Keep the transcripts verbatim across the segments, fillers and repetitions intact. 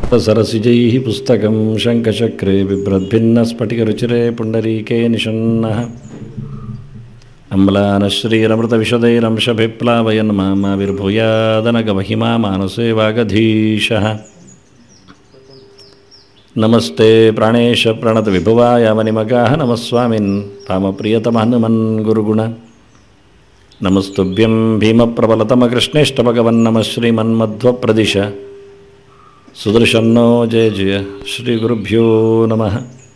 सरसिजैः पुस्तकं शङ्खचक्रे बिभ्रद्भिन्नस्फटिकरुचिरे पुण्डरीके निषण्णः अम्लानश्रीरमृतविशदैरंशभिप्लावयन् मामाविर्भूयादनगमहिमा मानसे वागधीशः नमस्ते प्राणेश प्रणतविभुवाय मणिमगाः नमस्वामिन् रामप्रियतमहनुमन् गुरुगुण नमस्तुभ्यं भीमप्रबलतमकृष्णेष्टभगवन्नमः श्रीमन्मध्वप्रदिश सुदर्शन्नो जय जय श्रीगुरुभ्यो नमः।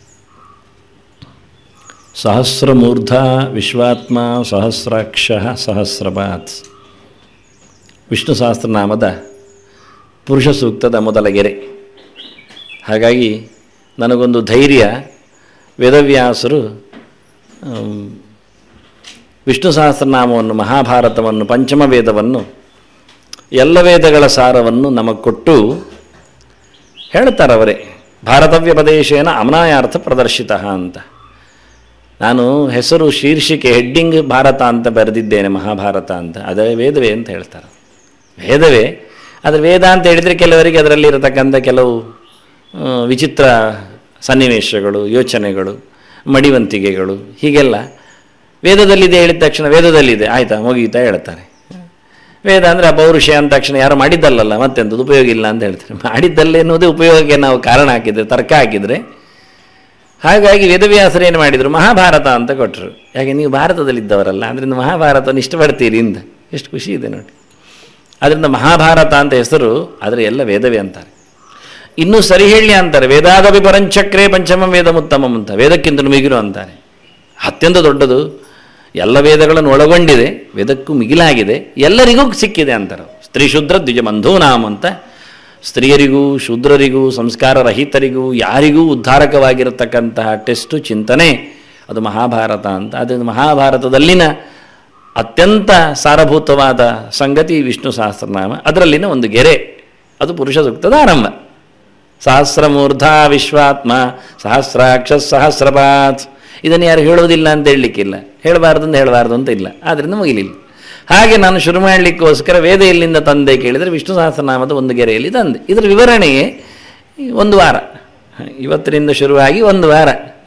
सहस्रमूर्धा विश्वात्मा सहस्राक्षः सहस्रपाತ್ ವಿಷ್ಣು ಸಹಸ್ರನಾಮದ ಪುರುಷ ಸೂಕ್ತದ ಮೊದಲ ಗೆರೆ. ಹಾಗಾಗಿ ನನಗೊಂದು ಧೈರ್ಯ, ವೇದವ್ಯಾಸರು ವಿಷ್ಣು ಸಹಸ್ರನಾಮವನ್ನು, ಮಹಾಭಾರತವನ್ನು, ಪಂಚಮ ವೇದವನ್ನು, ಎಲ್ಲ ವೇದಗಳ ಸಾರವನ್ನು ನಮಗೆ ಕೊಟ್ಟು ಹೇಳ್ತಾರವರೇ, ಭಾರತವ್ಯಪದೇಶೇನ ಅಮನಾಯಾರ್ಥ ಪ್ರದರ್ಶಿತ ಅಂತ. ನಾನು ಹೆಸರು ಶೀರ್ಷಿಕೆ ಹೆಡ್ಡಿಂಗ್ ಭಾರತ ಅಂತ ಬರೆದಿದ್ದೇನೆ, ಮಹಾಭಾರತ ಅಂತ. ಅದೇ ವೇದವೇ ಅಂತ ಹೇಳ್ತಾರೆ. ವೇದವೇ, ಆದರೆ ವೇದ ಅಂತ ಹೇಳಿದರೆ ಕೆಲವರಿಗೆ ಅದರಲ್ಲಿ ಇರತಕ್ಕಂಥ ಕೆಲವು ವಿಚಿತ್ರ ಸನ್ನಿವೇಶಗಳು, ಯೋಚನೆಗಳು, ಮಡಿವಂತಿಕೆಗಳು, ಹೀಗೆಲ್ಲ ವೇದದಲ್ಲಿದೆ ಹೇಳಿದ ತಕ್ಷಣ ವೇದದಲ್ಲಿದೆ ಆಯಿತಾ ಮುಗೀತಾ ಹೇಳ್ತಾರೆ. ವೇದ ಅಂದರೆ ಆ ಪೌರುಷ ಅಂದ ತಕ್ಷಣ ಯಾರು ಮಾಡಿದ್ದಲ್ಲಲ್ಲ ಮತ್ತೆಂಥದ್ದು ಉಪಯೋಗ ಇಲ್ಲ ಅಂತ ಹೇಳ್ತಾರೆ. ಮಾಡಿದ್ದಲ್ಲ ಎನ್ನುವುದೇ ಉಪಯೋಗಕ್ಕೆ ನಾವು ಕಾರಣ ಹಾಕಿದರೆ, ತರ್ಕ ಹಾಕಿದರೆ. ಹಾಗಾಗಿ ವೇದವ್ಯಾಸರು ಏನು ಮಾಡಿದರು, ಮಹಾಭಾರತ ಅಂತ ಕೊಟ್ಟರು. ಯಾಕೆ ನೀವು ಭಾರತದಲ್ಲಿದ್ದವರಲ್ಲ, ಅದರಿಂದ ಮಹಾಭಾರತವನ್ನು ಇಷ್ಟಪಡ್ತೀರಿ ಇಂದ. ಎಷ್ಟು ಖುಷಿ ಇದೆ ನೋಡಿ. ಅದರಿಂದ ಮಹಾಭಾರತ ಅಂತ ಹೆಸರು, ಆದರೆ ಎಲ್ಲ ವೇದವೇ ಅಂತಾರೆ. ಇನ್ನೂ ಸರಿ ಹೇಳಿ ಅಂತಾರೆ, ವೇದಾದಪಿ ಪರಂಚಕ್ರೇ ಪಂಚಮ ವೇದ ಉತ್ತಮಂ ಅಂತ, ವೇದಕ್ಕಿಂತ ಮಿಗಿಲು ಅಂತಾರೆ. ಅತ್ಯಂತ ದೊಡ್ಡದು, ಎಲ್ಲ ವೇದಗಳನ್ನು ಒಳಗೊಂಡಿದೆ, ವೇದಕ್ಕೂ ಮಿಗಿಲಾಗಿದೆ, ಎಲ್ಲರಿಗೂ ಸಿಕ್ಕಿದೆ ಅಂತಾರೆ. ಸ್ತ್ರೀ ಶೂದ್ರ ದ್ವಿಜ ಬಂಧೂನಾಮ್ ಅಂತ, ಸ್ತ್ರೀಯರಿಗೂ ಶೂದ್ರರಿಗೂ ಸಂಸ್ಕಾರ ರಹಿತರಿಗೂ ಯಾರಿಗೂ ಉದ್ಧಾರಕವಾಗಿರತಕ್ಕಂತಹ ಟೆಸ್ಟು ಚಿಂತನೆ ಅದು ಮಹಾಭಾರತ ಅಂತ. ಅದು ಮಹಾಭಾರತದಲ್ಲಿನ ಅತ್ಯಂತ ಸಾರಭೂತವಾದ ಸಂಗತಿ ವಿಷ್ಣು ಸಹಸ್ರನಾಮ. ಅದರಲ್ಲಿನ ಒಂದು ಗೆರೆ, ಅದು ಪುರುಷ ಸೂಕ್ತದ ಆರಂಭ. ಸಹಸ್ರಮೂರ್ಧ ವಿಶ್ವಾತ್ಮ ಸಹಸ್ರಾಕ್ಷ ಸಹಸ್ರಪಾತ್. ಇದನ್ನು ಯಾರು ಹೇಳೋದಿಲ್ಲ ಅಂತ ಹೇಳಲಿಕ್ಕಿಲ್ಲ, ಹೇಳಬಾರ್ದು ಅಂತ ಹೇಳಬಾರ್ದು ಅಂತ ಇಲ್ಲ, ಆದ್ದರಿಂದ ಮುಗಿಲಿಲ್ಲ. ಹಾಗೆ ನಾನು ಶುರು ಮಾಡಲಿಕ್ಕೋಸ್ಕರ ವೇದ ಎಲ್ಲಿಂದ ತಂದೆ ಕೇಳಿದರೆ ವಿಷ್ಣು ಸಹಸ್ರನಾಮದ ಒಂದು ಗೆರೆಯಲ್ಲಿ ತಂದೆ. ಇದರ ವಿವರಣೆಯೇ ಒಂದು ವಾರ, ಇವತ್ತಿನಿಂದ ಶುರುವಾಗಿ ಒಂದು ವಾರ,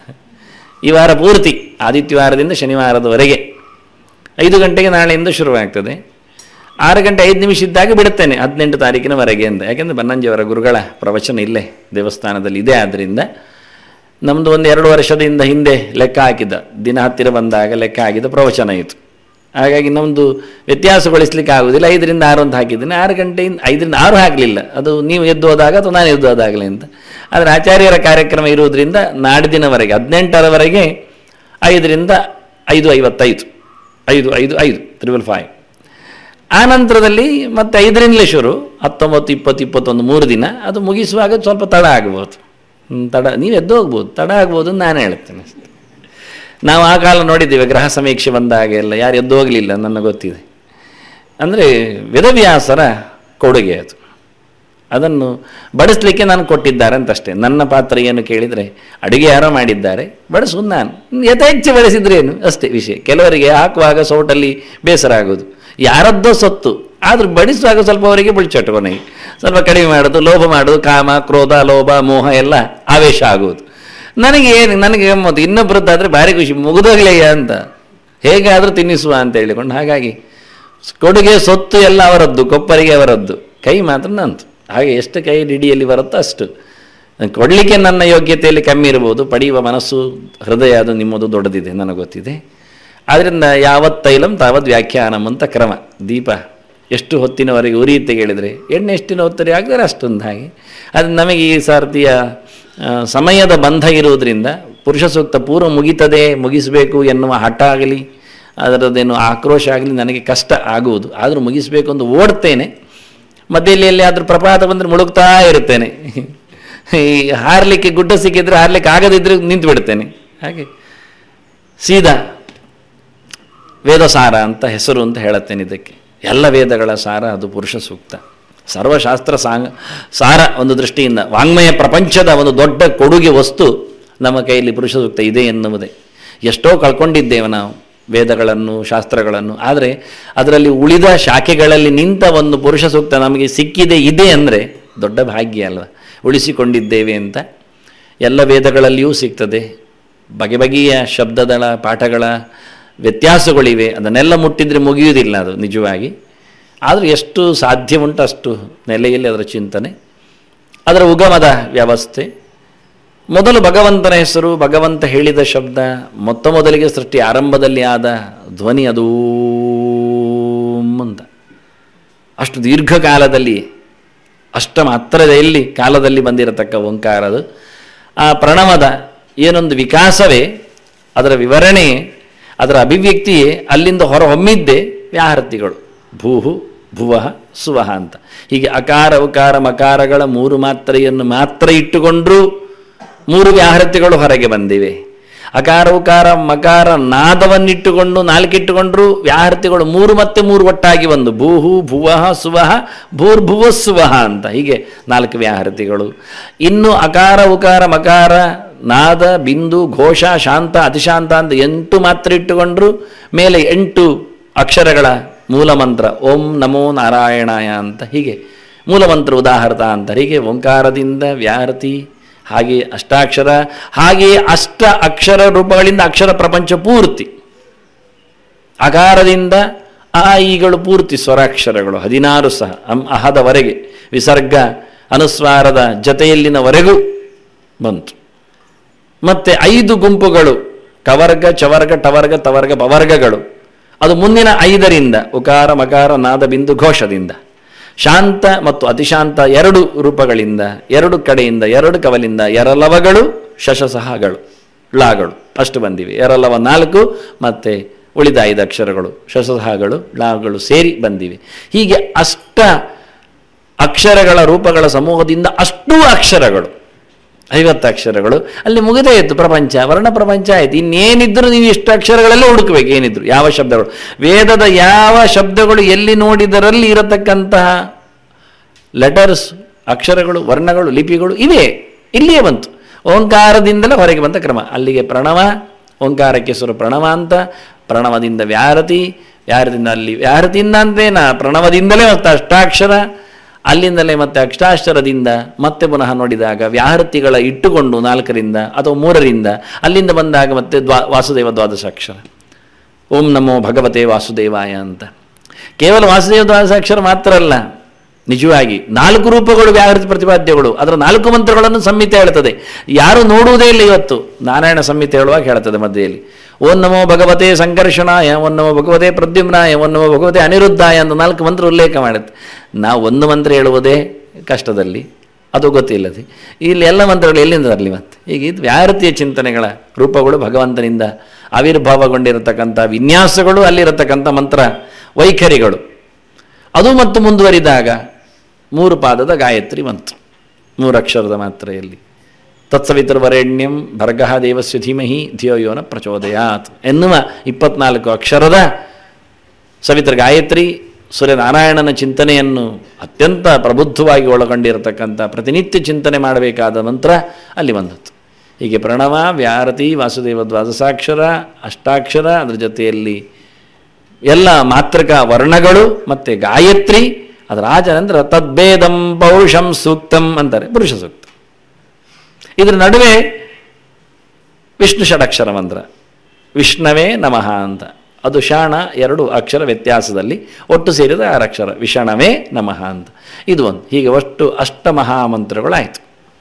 ಈ ವಾರ ಪೂರ್ತಿ ಆದಿತ್ಯವಾರದಿಂದ ಶನಿವಾರದವರೆಗೆ ಐದು ಗಂಟೆಗೆ ನಾಳೆಯಿಂದ ಶುರುವಾಗ್ತದೆ. ಆರು ಗಂಟೆ ಐದು ನಿಮಿಷ ಇದ್ದಾಗ ಬಿಡುತ್ತೇನೆ ಹದಿನೆಂಟು ತಾರೀಕಿನವರೆಗೆ ಅಂತ. ಯಾಕೆಂದರೆ ಬನ್ನಂಜಿಯವರ ಗುರುಗಳ ಪ್ರವಚನ ಇಲ್ಲೇ ದೇವಸ್ಥಾನದಲ್ಲಿ ಇದೆ. ಆದ್ದರಿಂದ ನಮ್ಮದು ಒಂದು ಎರಡು ವರ್ಷದಿಂದ ಹಿಂದೆ ಲೆಕ್ಕ ಹಾಕಿದ್ದ, ದಿನ ಹತ್ತಿರ ಬಂದಾಗ ಲೆಕ್ಕ ಹಾಕಿದ ಪ್ರವಚನ ಇತ್ತು. ಹಾಗಾಗಿ ನಮ್ಮದು ವ್ಯತ್ಯಾಸಗೊಳಿಸ್ಲಿಕ್ಕೆ ಆಗೋದಿಲ್ಲ. ಐದರಿಂದ ಆರು ಅಂತ ಹಾಕಿದ್ದೀನಿ. ಆರು ಗಂಟೆಯಿಂದ ಐದರಿಂದ ಆರು ಹಾಕಲಿಲ್ಲ, ಅದು ನೀವು ಎದ್ದು ಹೋದಾಗ ಅಥವಾ ನಾನು ಎದ್ದು ಹೋದಾಗಲೇ ಅಂತ. ಆದರೆ ಆಚಾರ್ಯರ ಕಾರ್ಯಕ್ರಮ ಇರುವುದರಿಂದ ನಾಡಿದಿನವರೆಗೆ ಹದಿನೆಂಟರವರೆಗೆ ಐದರಿಂದ ಐದು ಐವತ್ತೈದು ಐದು ಐದು ಐದು ತ್ರಿಬಲ್ ಫೈವ್. ಆ ನಂತರದಲ್ಲಿ ಮತ್ತೆ ಐದರಿಂದಲೇ ಶುರು, ಹತ್ತೊಂಬತ್ತು ಇಪ್ಪತ್ತು ಇಪ್ಪತ್ತೊಂದು ಮೂರು ದಿನ. ಅದು ಮುಗಿಸುವಾಗ ಸ್ವಲ್ಪ ತಡ ಆಗ್ಬೋದು, ತಡ ನೀವು ಎದ್ದು ಹೋಗ್ಬೋದು, ತಡ ಆಗ್ಬೋದು ಅಂತ ನಾನು ಹೇಳ್ತೇನೆ. ನಾವು ಆ ಕಾಲ ನೋಡಿದ್ದೇವೆ, ಗ್ರಹ ಸಮೀಕ್ಷೆ ಬಂದಾಗ ಎಲ್ಲ ಯಾರು ಎದ್ದು ಹೋಗಲಿಲ್ಲ, ನನ್ನ ಗೊತ್ತಿದೆ. ಅಂದರೆ ವೇದವ್ಯಾಸರ ಕೊಡುಗೆ ಅದು. ಅದನ್ನು ಬಡಿಸ್ಲಿಕ್ಕೆ ನಾನು ಕೊಟ್ಟಿದ್ದಾರೆ ಅಂತಷ್ಟೇ. ನನ್ನ ಪಾತ್ರ ಏನು ಕೇಳಿದರೆ, ಅಡುಗೆ ಯಾರೋ ಮಾಡಿದ್ದಾರೆ, ಬಡಿಸೋದು ನಾನು, ಯಥೇಚ್ಛೆ ಬಡಿಸಿದ್ರೇನು ಅಷ್ಟೇ ವಿಷಯ. ಕೆಲವರಿಗೆ ಹಾಕುವಾಗ ಸೌಟಲ್ಲಿ ಬೇಸರ ಆಗೋದು, ಯಾರದ್ದೋ ಸೊತ್ತು, ಆದರೂ ಬಡಿಸುವಾಗ ಸ್ವಲ್ಪ ಅವರಿಗೆ ಬುಳ್ಚಟ್ಟು, ಕೊನೆಗೆ ಸ್ವಲ್ಪ ಕಡಿಮೆ ಮಾಡೋದು, ಲೋಭ ಮಾಡೋದು, ಕಾಮ ಕ್ರೋಧ ಲೋಭ ಮೋಹ ಎಲ್ಲ ಆವೇಶ ಆಗೋದು. ನನಗೆ ಏನು, ನನಗೆ ಗಮ್ಮತ್ತು, ಇನ್ನೊಬ್ಬರದ್ದಾದರೆ ಭಾರಿ ಖುಷಿ, ಮುಗಿದೋಗ್ಲೆಯ ಅಂತ, ಹೇಗಾದರೂ ತಿನ್ನಿಸುವ ಅಂತ ಹೇಳಿಕೊಂಡು. ಹಾಗಾಗಿ ಕೊಡುಗೆ ಸೊತ್ತು ಎಲ್ಲ ಅವರದ್ದು, ಕೊಪ್ಪರಿಗೆ ಅವರದ್ದು, ಕೈ ಮಾತ್ರ ನಂತು. ಹಾಗೆ ಎಷ್ಟು ಕೈ ಡಿಡಿಯಲ್ಲಿ ಬರುತ್ತೋ ಅಷ್ಟು ಕೊಡಲಿಕ್ಕೆ ನನ್ನ ಯೋಗ್ಯತೆಯಲ್ಲಿ ಕಮ್ಮಿ ಇರ್ಬೋದು, ಪಡೆಯುವ ಮನಸ್ಸು ಹೃದಯ ಅದು ನಿಮ್ಮದು ದೊಡ್ಡದಿದೆ, ನನಗೆ ಗೊತ್ತಿದೆ. ಆದ್ದರಿಂದ ಯಾವತ್ತು ತೈಲಂ ತಾವತ್ ವ್ಯಾಖ್ಯಾನಂ ಅಂತ ಕ್ರಮ. ದೀಪ ಎಷ್ಟು ಹೊತ್ತಿನವರೆಗೆ ಉರಿಯುತ್ತೆ ಹೇಳಿದರೆ, ಎಣ್ಣೆ ಎಷ್ಟಿನ ಹೊತ್ತರೆ ಆಗಿದರೆ ಅಷ್ಟೊಂದು. ಹಾಗೆ ಅದು ನಮಗೆ ಈ ಸಾರ್ತಿಯ ಸಮಯದ ಬಂಧ ಇರುವುದರಿಂದ ಪುರುಷ ಸೂಕ್ತ ಪೂರ್ವ ಮುಗಿತದೆ, ಮುಗಿಸಬೇಕು ಎನ್ನುವ ಹಠ ಆಗಲಿ, ಅದರದ್ದೇನು ಆಕ್ರೋಶ ಆಗಲಿ ನನಗೆ ಕಷ್ಟ ಆಗುವುದು. ಆದರೂ ಮುಗಿಸಬೇಕು ಅಂತ ಓಡ್ತೇನೆ. ಮಧ್ಯದಲ್ಲಿ ಎಲ್ಲಿ ಆದರೂ ಪ್ರಪಾತ ಬಂದರೆ ಮುಳುಗ್ತಾ ಇರುತ್ತೇನೆ. ಈ ಹಾರಲಿಕ್ಕೆ ಗುಡ್ಡ ಸಿಕ್ಕಿದ್ರೆ ಹಾರಲಿಕ್ಕೆ ಆಗದಿದ್ದರೆ ನಿಂತು ಬಿಡ್ತೇನೆ. ಹಾಗೆ ಸೀದಾ ವೇದಸಾರ ಅಂತ ಹೆಸರು ಅಂತ ಹೇಳುತ್ತೇನೆ ಇದಕ್ಕೆ. ಎಲ್ಲ ವೇದಗಳ ಸಾರ ಅದು ಪುರುಷ ಸೂಕ್ತ. ಸರ್ವಶಾಸ್ತ್ರ ಸಾಂಗ ಸಾರ ಒಂದು ದೃಷ್ಟಿಯಿಂದ ವಾಂಗ್ಮಯ ಪ್ರಪಂಚದ ಒಂದು ದೊಡ್ಡ ಕೊಡುಗೆ ವಸ್ತು ನಮ್ಮ ಕೈಯಲ್ಲಿ ಪುರುಷ ಸೂಕ್ತ ಇದೆ ಎನ್ನುವುದೇ. ಎಷ್ಟೋ ಕಳ್ಕೊಂಡಿದ್ದೇವೆ ನಾವು ವೇದಗಳನ್ನು, ಶಾಸ್ತ್ರಗಳನ್ನು. ಆದರೆ ಅದರಲ್ಲಿ ಉಳಿದ ಶಾಖೆಗಳಲ್ಲಿ ನಿಂತ ಒಂದು ಪುರುಷ ಸೂಕ್ತ ನಮಗೆ ಸಿಕ್ಕಿದೆ ಇದೆ ಅಂದರೆ ದೊಡ್ಡ ಭಾಗ್ಯ ಅಲ್ವ, ಉಳಿಸಿಕೊಂಡಿದ್ದೇವೆ ಅಂತ. ಎಲ್ಲ ವೇದಗಳಲ್ಲಿಯೂ ಸಿಗ್ತದೆ. ಬಗೆ ಬಗೆಯ ಶಬ್ದಗಳ ಪಾಠಗಳ ವ್ಯತ್ಯಾಸಗಳಿವೆ. ಅದನ್ನೆಲ್ಲ ಮುಟ್ಟಿದರೆ ಮುಗಿಯುವುದಿಲ್ಲ ಅದು ನಿಜವಾಗಿ. ಆದರೆ ಎಷ್ಟು ಸಾಧ್ಯ ಉಂಟು ಅಷ್ಟು ನೆಲೆಯಲ್ಲಿ ಅದರ ಚಿಂತನೆ, ಅದರ ಉಗಮದ ವ್ಯವಸ್ಥೆ. ಮೊದಲು ಭಗವಂತನ ಹೆಸರು, ಭಗವಂತ ಹೇಳಿದ ಶಬ್ದ, ಮೊತ್ತ ಮೊದಲಿಗೆ ಸೃಷ್ಟಿ ಆರಂಭದಲ್ಲಿ ಆದ ಧ್ವನಿ ಅದೂ ಅಂತ ಅಷ್ಟು ದೀರ್ಘಕಾಲದಲ್ಲಿ ಅಷ್ಟ ಮಾತ್ರದಲ್ಲಿ ಕಾಲದಲ್ಲಿ ಬಂದಿರತಕ್ಕ ಓಂಕಾರದು ಆ ಪ್ರಣವದ ಏನೊಂದು ವಿಕಾಸವೇ, ಅದರ ವಿವರಣೆ, ಅದರ ಅಭಿವ್ಯಕ್ತಿಯೇ ಅಲ್ಲಿಂದ ಹೊರಹೊಮ್ಮಿದ್ದೇ ವ್ಯಾಹೃತಿಗಳು. ಭೂಹು ಭುವಃ ಸುವಃ ಅಂತ ಹೀಗೆ ಅಕಾರ ಉಕಾರ ಮಕಾರಗಳ ಮೂರು ಮಾತ್ರೆಯನ್ನು ಮಾತ್ರ ಇಟ್ಟುಕೊಂಡ್ರೂ ಮೂರು ವ್ಯಾಹೃತಿಗಳು ಹೊರಗೆ ಬಂದಿವೆ. ಅಕಾರ ಉಕಾರ ಮಕಾರ ನಾದವನ್ನಿಟ್ಟುಕೊಂಡು ನಾಲ್ಕಿಟ್ಟುಕೊಂಡ್ರೂ ವ್ಯಾಹೃತಿಗಳು ಮೂರು ಮತ್ತೆ ಮೂರು ಒಟ್ಟಾಗಿ ಬಂದು ಭೂಹು ಭುವಃ ಸುವಃ ಭೂರ್ಭುವ ಸುವಃ ಅಂತ ಹೀಗೆ ನಾಲ್ಕು ವ್ಯಾಹೃತಿಗಳು. ಇನ್ನು ಅಕಾರ ಉಕಾರ ಮಕಾರ ನಾದ ಬಿಂದು ಘೋಷ ಶಾಂತ ಅತಿಶಾಂತ ಅಂತ ಎಂಟು ಮಾತ್ರ ಇಟ್ಟುಕೊಂಡ್ರು ಮೇಲೆ ಎಂಟು ಅಕ್ಷರಗಳ ಮೂಲಮಂತ್ರ ಓಂ ನಮೋ ನಾರಾಯಣಾಯ ಅಂತ ಹೀಗೆ ಮೂಲಮಂತ್ರ ಉದಾಹರಣ ಅಂತ ಹೀಗೆ ಓಂಕಾರದಿಂದ ವ್ಯಾಹೃತಿ, ಹಾಗೆ ಅಷ್ಟಾಕ್ಷರ, ಹಾಗೆಯೇ ಅಷ್ಟ ಅಕ್ಷರ ರೂಪಗಳಿಂದ ಅಕ್ಷರ ಪ್ರಪಂಚ ಪೂರ್ತಿ. ಅಕಾರದಿಂದ ಆ ಈಗಳು ಪೂರ್ತಿ ಸ್ವರಾಕ್ಷರಗಳು ಹದಿನಾರು ಸಹ ಅಂ ಅಹದವರೆಗೆ ವಿಸರ್ಗ ಅನುಸ್ವಾರದ ಜತೆಯಲ್ಲಿನವರೆಗೂ ಬಂತು. ಮತ್ತು ಐದು ಗುಂಪುಗಳು ಕವರ್ಗ ಚವರ್ಗ ಟವರ್ಗ ತವರ್ಗ ಪವರ್ಗಗಳು, ಅದು ಮುಂದಿನ ಐದರಿಂದ ಉಕಾರ ಮಕಾರ ನಾದ ಬಿಂದು ಘೋಷದಿಂದ. ಶಾಂತ ಮತ್ತು ಅತಿಶಾಂತ ಎರಡು ರೂಪಗಳಿಂದ ಎರಡು ಕಡೆಯಿಂದ ಎರಡು ಕವಲಿಂದ ಎರಲವಗಳು ಶಶಸಹಗಳು ಳಾಗಳು ಅಷ್ಟು ಬಂದಿವೆ. ಎರಲವ ನಾಲ್ಕು ಮತ್ತು ಉಳಿದ ಐದು ಅಕ್ಷರಗಳು ಶಶಸಹಗಳು ಳಾಗಳು ಸೇರಿ ಬಂದಿವೆ. ಹೀಗೆ ಅಷ್ಟ ಅಕ್ಷರಗಳ ರೂಪಗಳ ಸಮೂಹದಿಂದ ಅಷ್ಟೂ ಅಕ್ಷರಗಳು ಐವತ್ತು ಅಕ್ಷರಗಳು ಅಲ್ಲಿ ಮುಗಿದೇ ಇತ್ತು. ಪ್ರಪಂಚ ವರ್ಣ ಪ್ರಪಂಚ ಆಯಿತು. ಇನ್ನೇನಿದ್ರು ನೀವು ಇಷ್ಟು ಅಕ್ಷರಗಳಲ್ಲೇ ಹುಡುಕಬೇಕು. ಏನಿದ್ರು ಯಾವ ಶಬ್ದಗಳು, ವೇದದ ಯಾವ ಶಬ್ದಗಳು ಎಲ್ಲಿ ನೋಡಿದರಲ್ಲಿ ಇರತಕ್ಕಂತಹ ಲೆಟರ್ಸ್ ಅಕ್ಷರಗಳು ವರ್ಣಗಳು ಲಿಪಿಗಳು ಇವೆ, ಇಲ್ಲಿಯೇ ಬಂತು. ಓಂಕಾರದಿಂದಲೇ ಹೊರಗೆ ಬಂದ ಕ್ರಮ. ಅಲ್ಲಿಗೆ ಪ್ರಣವ, ಓಂಕಾರಕ್ಕೆ ಹೆಸರು ಪ್ರಣವ ಅಂತ, ಪ್ರಣವದಿಂದ ವ್ಯಾಹೃತಿ, ವ್ಯಾಹೃತಿಯಿಂದ ಅಲ್ಲಿ ವ್ಯಾಹೃತಿಯಿಂದ ಅಂತೇನ ಪ್ರಣವದಿಂದಲೇ ಮತ್ತು ಅಷ್ಟಾಕ್ಷರ, ಅಲ್ಲಿಂದಲೇ ಮತ್ತೆ ಅಷ್ಟಾಕ್ಷರದಿಂದ ಮತ್ತೆ ಪುನಃ ನೋಡಿದಾಗ ವ್ಯಾಹೃತಿಗಳ ಇಟ್ಟುಕೊಂಡು ನಾಲ್ಕರಿಂದ ಅಥವಾ ಮೂರರಿಂದ ಅಲ್ಲಿಂದ ಬಂದಾಗ ಮತ್ತೆ ದ್ವಾ ವಾಸುದೇವ ದ್ವಾದಶಾಕ್ಷರ ಓಂ ನಮೋ ಭಗವತೆ ವಾಸುದೇವಾಯ ಅಂತ. ಕೇವಲ ವಾಸುದೇವ ದ್ವಾದಶಾಕ್ಷರ ಮಾತ್ರ ಅಲ್ಲ, ನಿಜವಾಗಿ ನಾಲ್ಕು ರೂಪಗಳು ವ್ಯಾಹೃತಿ ಪ್ರತಿಪಾದ್ಯಗಳು. ಅದರ ನಾಲ್ಕು ಮಂತ್ರಗಳನ್ನು ಸಂಹಿತೆ ಹೇಳ್ತದೆ. ಯಾರು ನೋಡುವುದೇ ಇಲ್ಲ ಇವತ್ತು. ನಾರಾಯಣ ಸಂಹಿತೆ ಹೇಳುವಾಗ ಹೇಳ್ತದೆ ಮಧ್ಯೆಯಲ್ಲಿ ಓಂ ನಮೋ ಭಗವತೆ ಸಂಕರ್ಷಣಾಯ, ಓಂ ನಮೋ ಭಗವತೆ ಪ್ರದ್ಯುಮ್ನಾಯ, ಓಂ ನಮೋ ಭಗವತೆ ಅನಿರುದ್ಧಾಯ ಅಂತ ನಾಲ್ಕು ಮಂತ್ರ ಉಲ್ಲೇಖ ಮಾಡುತ್ತೆ. ನಾವು ಒಂದು ಮಂತ್ರ ಹೇಳುವುದೇ ಕಷ್ಟದಲ್ಲಿ, ಅದು ಗೊತ್ತಿಲ್ಲದೆ ಇಲ್ಲಿ ಎಲ್ಲ ಮಂತ್ರಗಳು ಎಲ್ಲಿಂದ ಬರಲಿ ಮತ್ತೆ. ಈಗ ಇದು ವ್ಯಾಹೃತಿಯ ಚಿಂತನೆಗಳ ರೂಪಗಳು, ಭಗವಂತನಿಂದ ಆವಿರ್ಭಾವಗೊಂಡಿರತಕ್ಕಂಥ ವಿನ್ಯಾಸಗಳು, ಅಲ್ಲಿರತಕ್ಕಂಥ ಮಂತ್ರ ವೈಖರಿಗಳು. ಅದು ಮತ್ತು ಮುಂದುವರಿದಾಗ ಮೂರು ಪಾದದ ಗಾಯತ್ರಿ ಮಂತ್ರ, ಮೂರಕ್ಷರದ ಮಾತ್ರೆಯಲ್ಲಿ ತತ್ಸವಿತುರ್ವರೆಣ್ಯಂ ಭರ್ಗಃ ದೇವಸ್ಯ ಧೀಮಹಿ ಧಿಯೋ ಯೋ ನ ಪ್ರಚೋದಯಾತ್ ಎನ್ನುವ ಇಪ್ಪತ್ನಾಲ್ಕು ಅಕ್ಷರದ ಸವಿತೃ ಗಾಯತ್ರಿ ಸೂರ್ಯನಾರಾಯಣನ ಚಿಂತನೆಯನ್ನು ಅತ್ಯಂತ ಪ್ರಬುದ್ಧವಾಗಿ ಒಳಗೊಂಡಿರತಕ್ಕಂಥ ಪ್ರತಿನಿತ್ಯ ಚಿಂತನೆ ಮಾಡಬೇಕಾದ ಮಂತ್ರ ಅಲ್ಲಿ ಬಂದದ್ದು. ಹೀಗೆ ಪ್ರಣವ, ವ್ಯಾಹೃತಿ, ವಾಸುದೇವ ದ್ವಾದಶಾಕ್ಷರ, ಅಷ್ಟಾಕ್ಷರ, ಅದರ ಜೊತೆಯಲ್ಲಿ ಎಲ್ಲ ಮಾತೃಕ ವರ್ಣಗಳು ಮತ್ತು ಗಾಯತ್ರಿ. ಅದರ ಆಚರಣೆ ತದ್ಭೇದಂ ಪೌರುಷಂ ಸೂಕ್ತಂ ಅಂತಾರೆ, ಪುರುಷ ಸೂಕ್ತ. ಇದರ ನಡುವೆ ವಿಷ್ಣು ಷಡಕ್ಷರ ಮಂತ್ರ ವಿಷ್ಣವೇ ನಮಃ ಅಂತ, ಅದು ಶಾಣ ಎರಡು ಅಕ್ಷರ ವ್ಯತ್ಯಾಸದಲ್ಲಿ ಒಟ್ಟು ಸೇರಿದ ಆರು ಅಕ್ಷರ ವಿಷಣವೇ ನಮಃ ಅಂತ. ಇದು ಒಂದು. ಹೀಗೆ ಒಟ್ಟು ಅಷ್ಟ ಮಹಾಮಂತ್ರಗಳಾಯಿತು.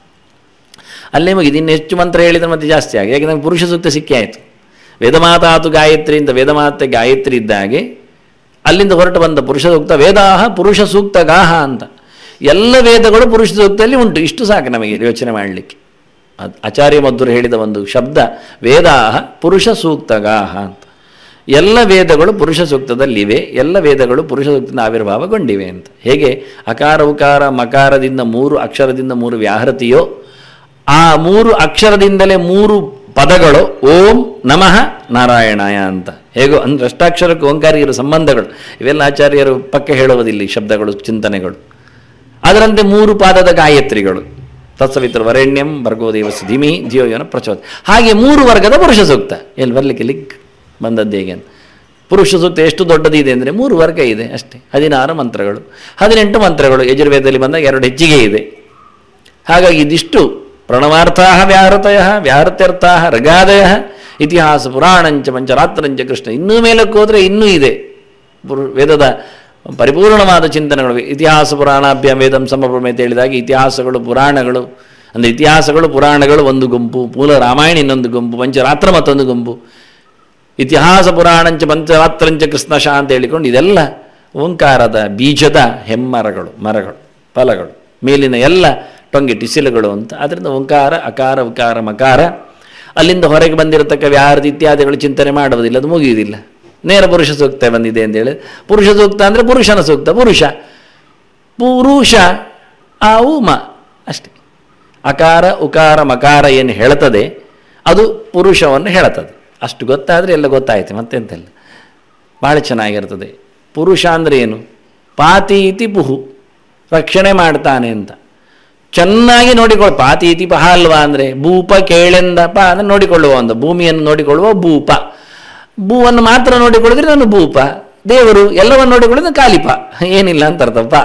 ಅಲ್ಲೇ ಮುಗಿದು ಇನ್ನು ಹೆಚ್ಚು ಮಂತ್ರ ಹೇಳಿದರೆ ಮತ್ತೆ ಜಾಸ್ತಿ ಆಗಿ, ಯಾಕೆ ನಮಗೆ ಪುರುಷ ಸೂಕ್ತ ಸಿಕ್ಕಿ ಆಯಿತು. ವೇದಮಾತಾತು ಗಾಯತ್ರಿ ಅಂತ ವೇದಮಾತೆ ಗಾಯತ್ರಿ ಇದ್ದಾಗೆ ಅಲ್ಲಿಂದ ಹೊರಟು ಬಂದ ಪುರುಷ ಸೂಕ್ತ ವೇದಾಹ ಪುರುಷ ಸೂಕ್ತ ಗಾಹ ಅಂತ. ಎಲ್ಲ ವೇದಗಳು ಪುರುಷ ಸೂಕ್ತದಲ್ಲಿ ಉಂಟು. ಇಷ್ಟು ಸಾಕು ನಮಗೆ ಯೋಚನೆ ಮಾಡಲಿಕ್ಕೆ. ಆಚಾರ್ಯ ಮಧ್ವರು ಹೇಳಿದ ಒಂದು ಶಬ್ದ ವೇದಾಹ ಪುರುಷ ಸೂಕ್ತ ಗಾಹ ಅಂತ. ಎಲ್ಲ ವೇದಗಳು ಪುರುಷ ಸೂಕ್ತದಲ್ಲಿವೆ, ಎಲ್ಲ ವೇದಗಳು ಪುರುಷ ಸೂಕ್ತದಿಂದ ಆವಿರ್ಭಾವಗೊಂಡಿವೆ ಅಂತ. ಹೇಗೆ ಅಕಾರ ಉಕಾರ ಮಕಾರದಿಂದ ಮೂರು ಅಕ್ಷರದಿಂದ ಮೂರು ವ್ಯಾಹೃತಿಯೋ, ಆ ಮೂರು ಅಕ್ಷರದಿಂದಲೇ ಮೂರು ಪದಗಳು ಓಂ ನಮಃ ನಾರಾಯಣಾಯ ಅಂತ. ಹೇಗೋ ಅಂದರೆ ಅಷ್ಟಾಕ್ಷರಕ್ಕೆ ಓಂಕಾರಿಗಿರೋ ಸಂಬಂಧಗಳು ಇವೆಲ್ಲ ಆಚಾರ್ಯರು ಪಕ್ಕ ಹೇಳುವುದಿಲ್ಲ, ಈ ಶಬ್ದಗಳು ಚಿಂತನೆಗಳು. ಅದರಂತೆ ಮೂರು ಪಾದದ ಗಾಯತ್ರಿಗಳು ತತ್ಸವಿತುರ್ವರೆಣ್ಯಂ ಭರ್ಗೋ ದೇವಸ್ಯ ಧೀಮಹಿ ಧಿಯೋ ಯೋ ನ ಪ್ರಚೋದಯಾತ್. ಹಾಗೆ ಮೂರು ವರ್ಗದ ಪುರುಷ ಸೂಕ್ತ ಎಲ್ಲಿ ಬರಲಿಕ್ಕೆ ಲಿಕ್ ಬಂದದ್ದು ಹೇಗೆ ಅಂತ ಪುರುಷ ಸೂಕ್ತ ಎಷ್ಟು ದೊಡ್ಡದಿದೆ ಅಂದರೆ ಮೂರು ವರ್ಗ ಇದೆ ಅಷ್ಟೇ. ಹದಿನಾರು ಮಂತ್ರಗಳು, ಹದಿನೆಂಟು ಮಂತ್ರಗಳು ಯಜುರ್ವೇದದಲ್ಲಿ ಬಂದಾಗ ಎರಡು ಹೆಚ್ಚಿಗೆ ಇದೆ. ಹಾಗಾಗಿ ಇದಿಷ್ಟು ಪ್ರಣವಾರ್ಥ ವ್ಯಾಹೃತಯ ವ್ಯಾಹೃತ್ಯರ್ಥ ರಗಾದಯ ಇತಿಹಾಸ ಪುರಾಣಂಚ ಪಂಚರಾತ್ರಂಚ ಕೃಷ್ಣ. ಇನ್ನೂ ಮೇಲಕ್ಕೆ ಹೋದರೆ ಇನ್ನೂ ಇದೆ ವೇದದ ಪರಿಪೂರ್ಣವಾದ ಚಿಂತನೆಗಳು. ಇತಿಹಾಸ ಪುರಾಣಾಭ್ಯಾಂ ವೇದಂ ಸಮಪ್ರಮೇತ ಹೇಳಿದಾಗ ಇತಿಹಾಸಗಳು ಪುರಾಣಗಳು ಅಂದರೆ ಇತಿಹಾಸಗಳು ಪುರಾಣಗಳು ಒಂದು ಗುಂಪು, ಮೂಲ ರಾಮಾಯಣ ಇನ್ನೊಂದು ಗುಂಪು, ಪಂಚರಾತ್ರ ಮತ್ತೊಂದು ಗುಂಪು. ಇತಿಹಾಸ ಪುರಾಣಂಚ ಪಂಚರಾತ್ರಂಚ ಕೃಷ್ಣಶ ಅಂತ ಹೇಳಿಕೊಂಡು ಇದೆಲ್ಲ ಓಂಕಾರದ ಬೀಜದ ಹೆಮ್ಮರಗಳು, ಮರಗಳು, ಫಲಗಳು, ಮೇಲಿನ ಎಲ್ಲ ಟೊಂಗೆ ಟಿಸಿಲುಗಳು ಅಂತ. ಅದರಿಂದ ಓಂಕಾರ ಅಕಾರ ಉಕಾರ ಮಕಾರ, ಅಲ್ಲಿಂದ ಹೊರಗೆ ಬಂದಿರತಕ್ಕ ವ್ಯಾಹೃತಿ ಇತ್ಯಾದಿಗಳು ಚಿಂತನೆ ಮಾಡುವುದಿಲ್ಲ, ಅದು ಮುಗಿಯುವುದಿಲ್ಲ. ನೇರ ಪುರುಷ ಸೂಕ್ತ ಬಂದಿದೆ ಅಂತೇಳಿ ಪುರುಷ ಸೂಕ್ತ ಅಂದರೆ ಪುರುಷನ ಸೂಕ್ತ, ಪುರುಷ ಪುರುಷ ಆ ಉಮ ಅಷ್ಟೇ. ಅಕಾರ ಉಕಾರ ಮಕಾರ ಏನು ಹೇಳ್ತದೆ ಅದು ಪುರುಷವನ್ನು ಹೇಳ್ತದೆ. ಅಷ್ಟು ಗೊತ್ತಾದರೆ ಎಲ್ಲ ಗೊತ್ತಾಯಿತು, ಮತ್ತೆಂತೆಲ್ಲ ಭಾಳ ಚೆನ್ನಾಗಿರ್ತದೆ. ಪುರುಷ ಅಂದರೆ ಏನು? ಪಾತೀತಿ ಪುಹು, ರಕ್ಷಣೆ ಮಾಡ್ತಾನೆ ಅಂತ ಚೆನ್ನಾಗಿ ನೋಡಿಕೊಳ್ಳ. ಪಾತೀತಿ ಪಹ ಅಲ್ವಾ ಅಂದರೆ ಭೂಪ ಕೇಳೆಂದ ಪ ಅಂದರೆ ನೋಡಿಕೊಳ್ಳುವ ಒಂದು, ಭೂಮಿಯನ್ನು ನೋಡಿಕೊಳ್ಳುವ ಭೂಪ. ಭೂವನ್ನು ಮಾತ್ರ ನೋಡಿಕೊಳ್ಳಿದ್ರೆ ನಾನು ಭೂಪ, ದೇವರು ಎಲ್ಲವನ್ನು ನೋಡಿಕೊಳ್ಳಿದ್ರೆ ಕಾಲಿಪ, ಏನಿಲ್ಲ ಅಂತ ಅರ್ಥಪ್ಪ.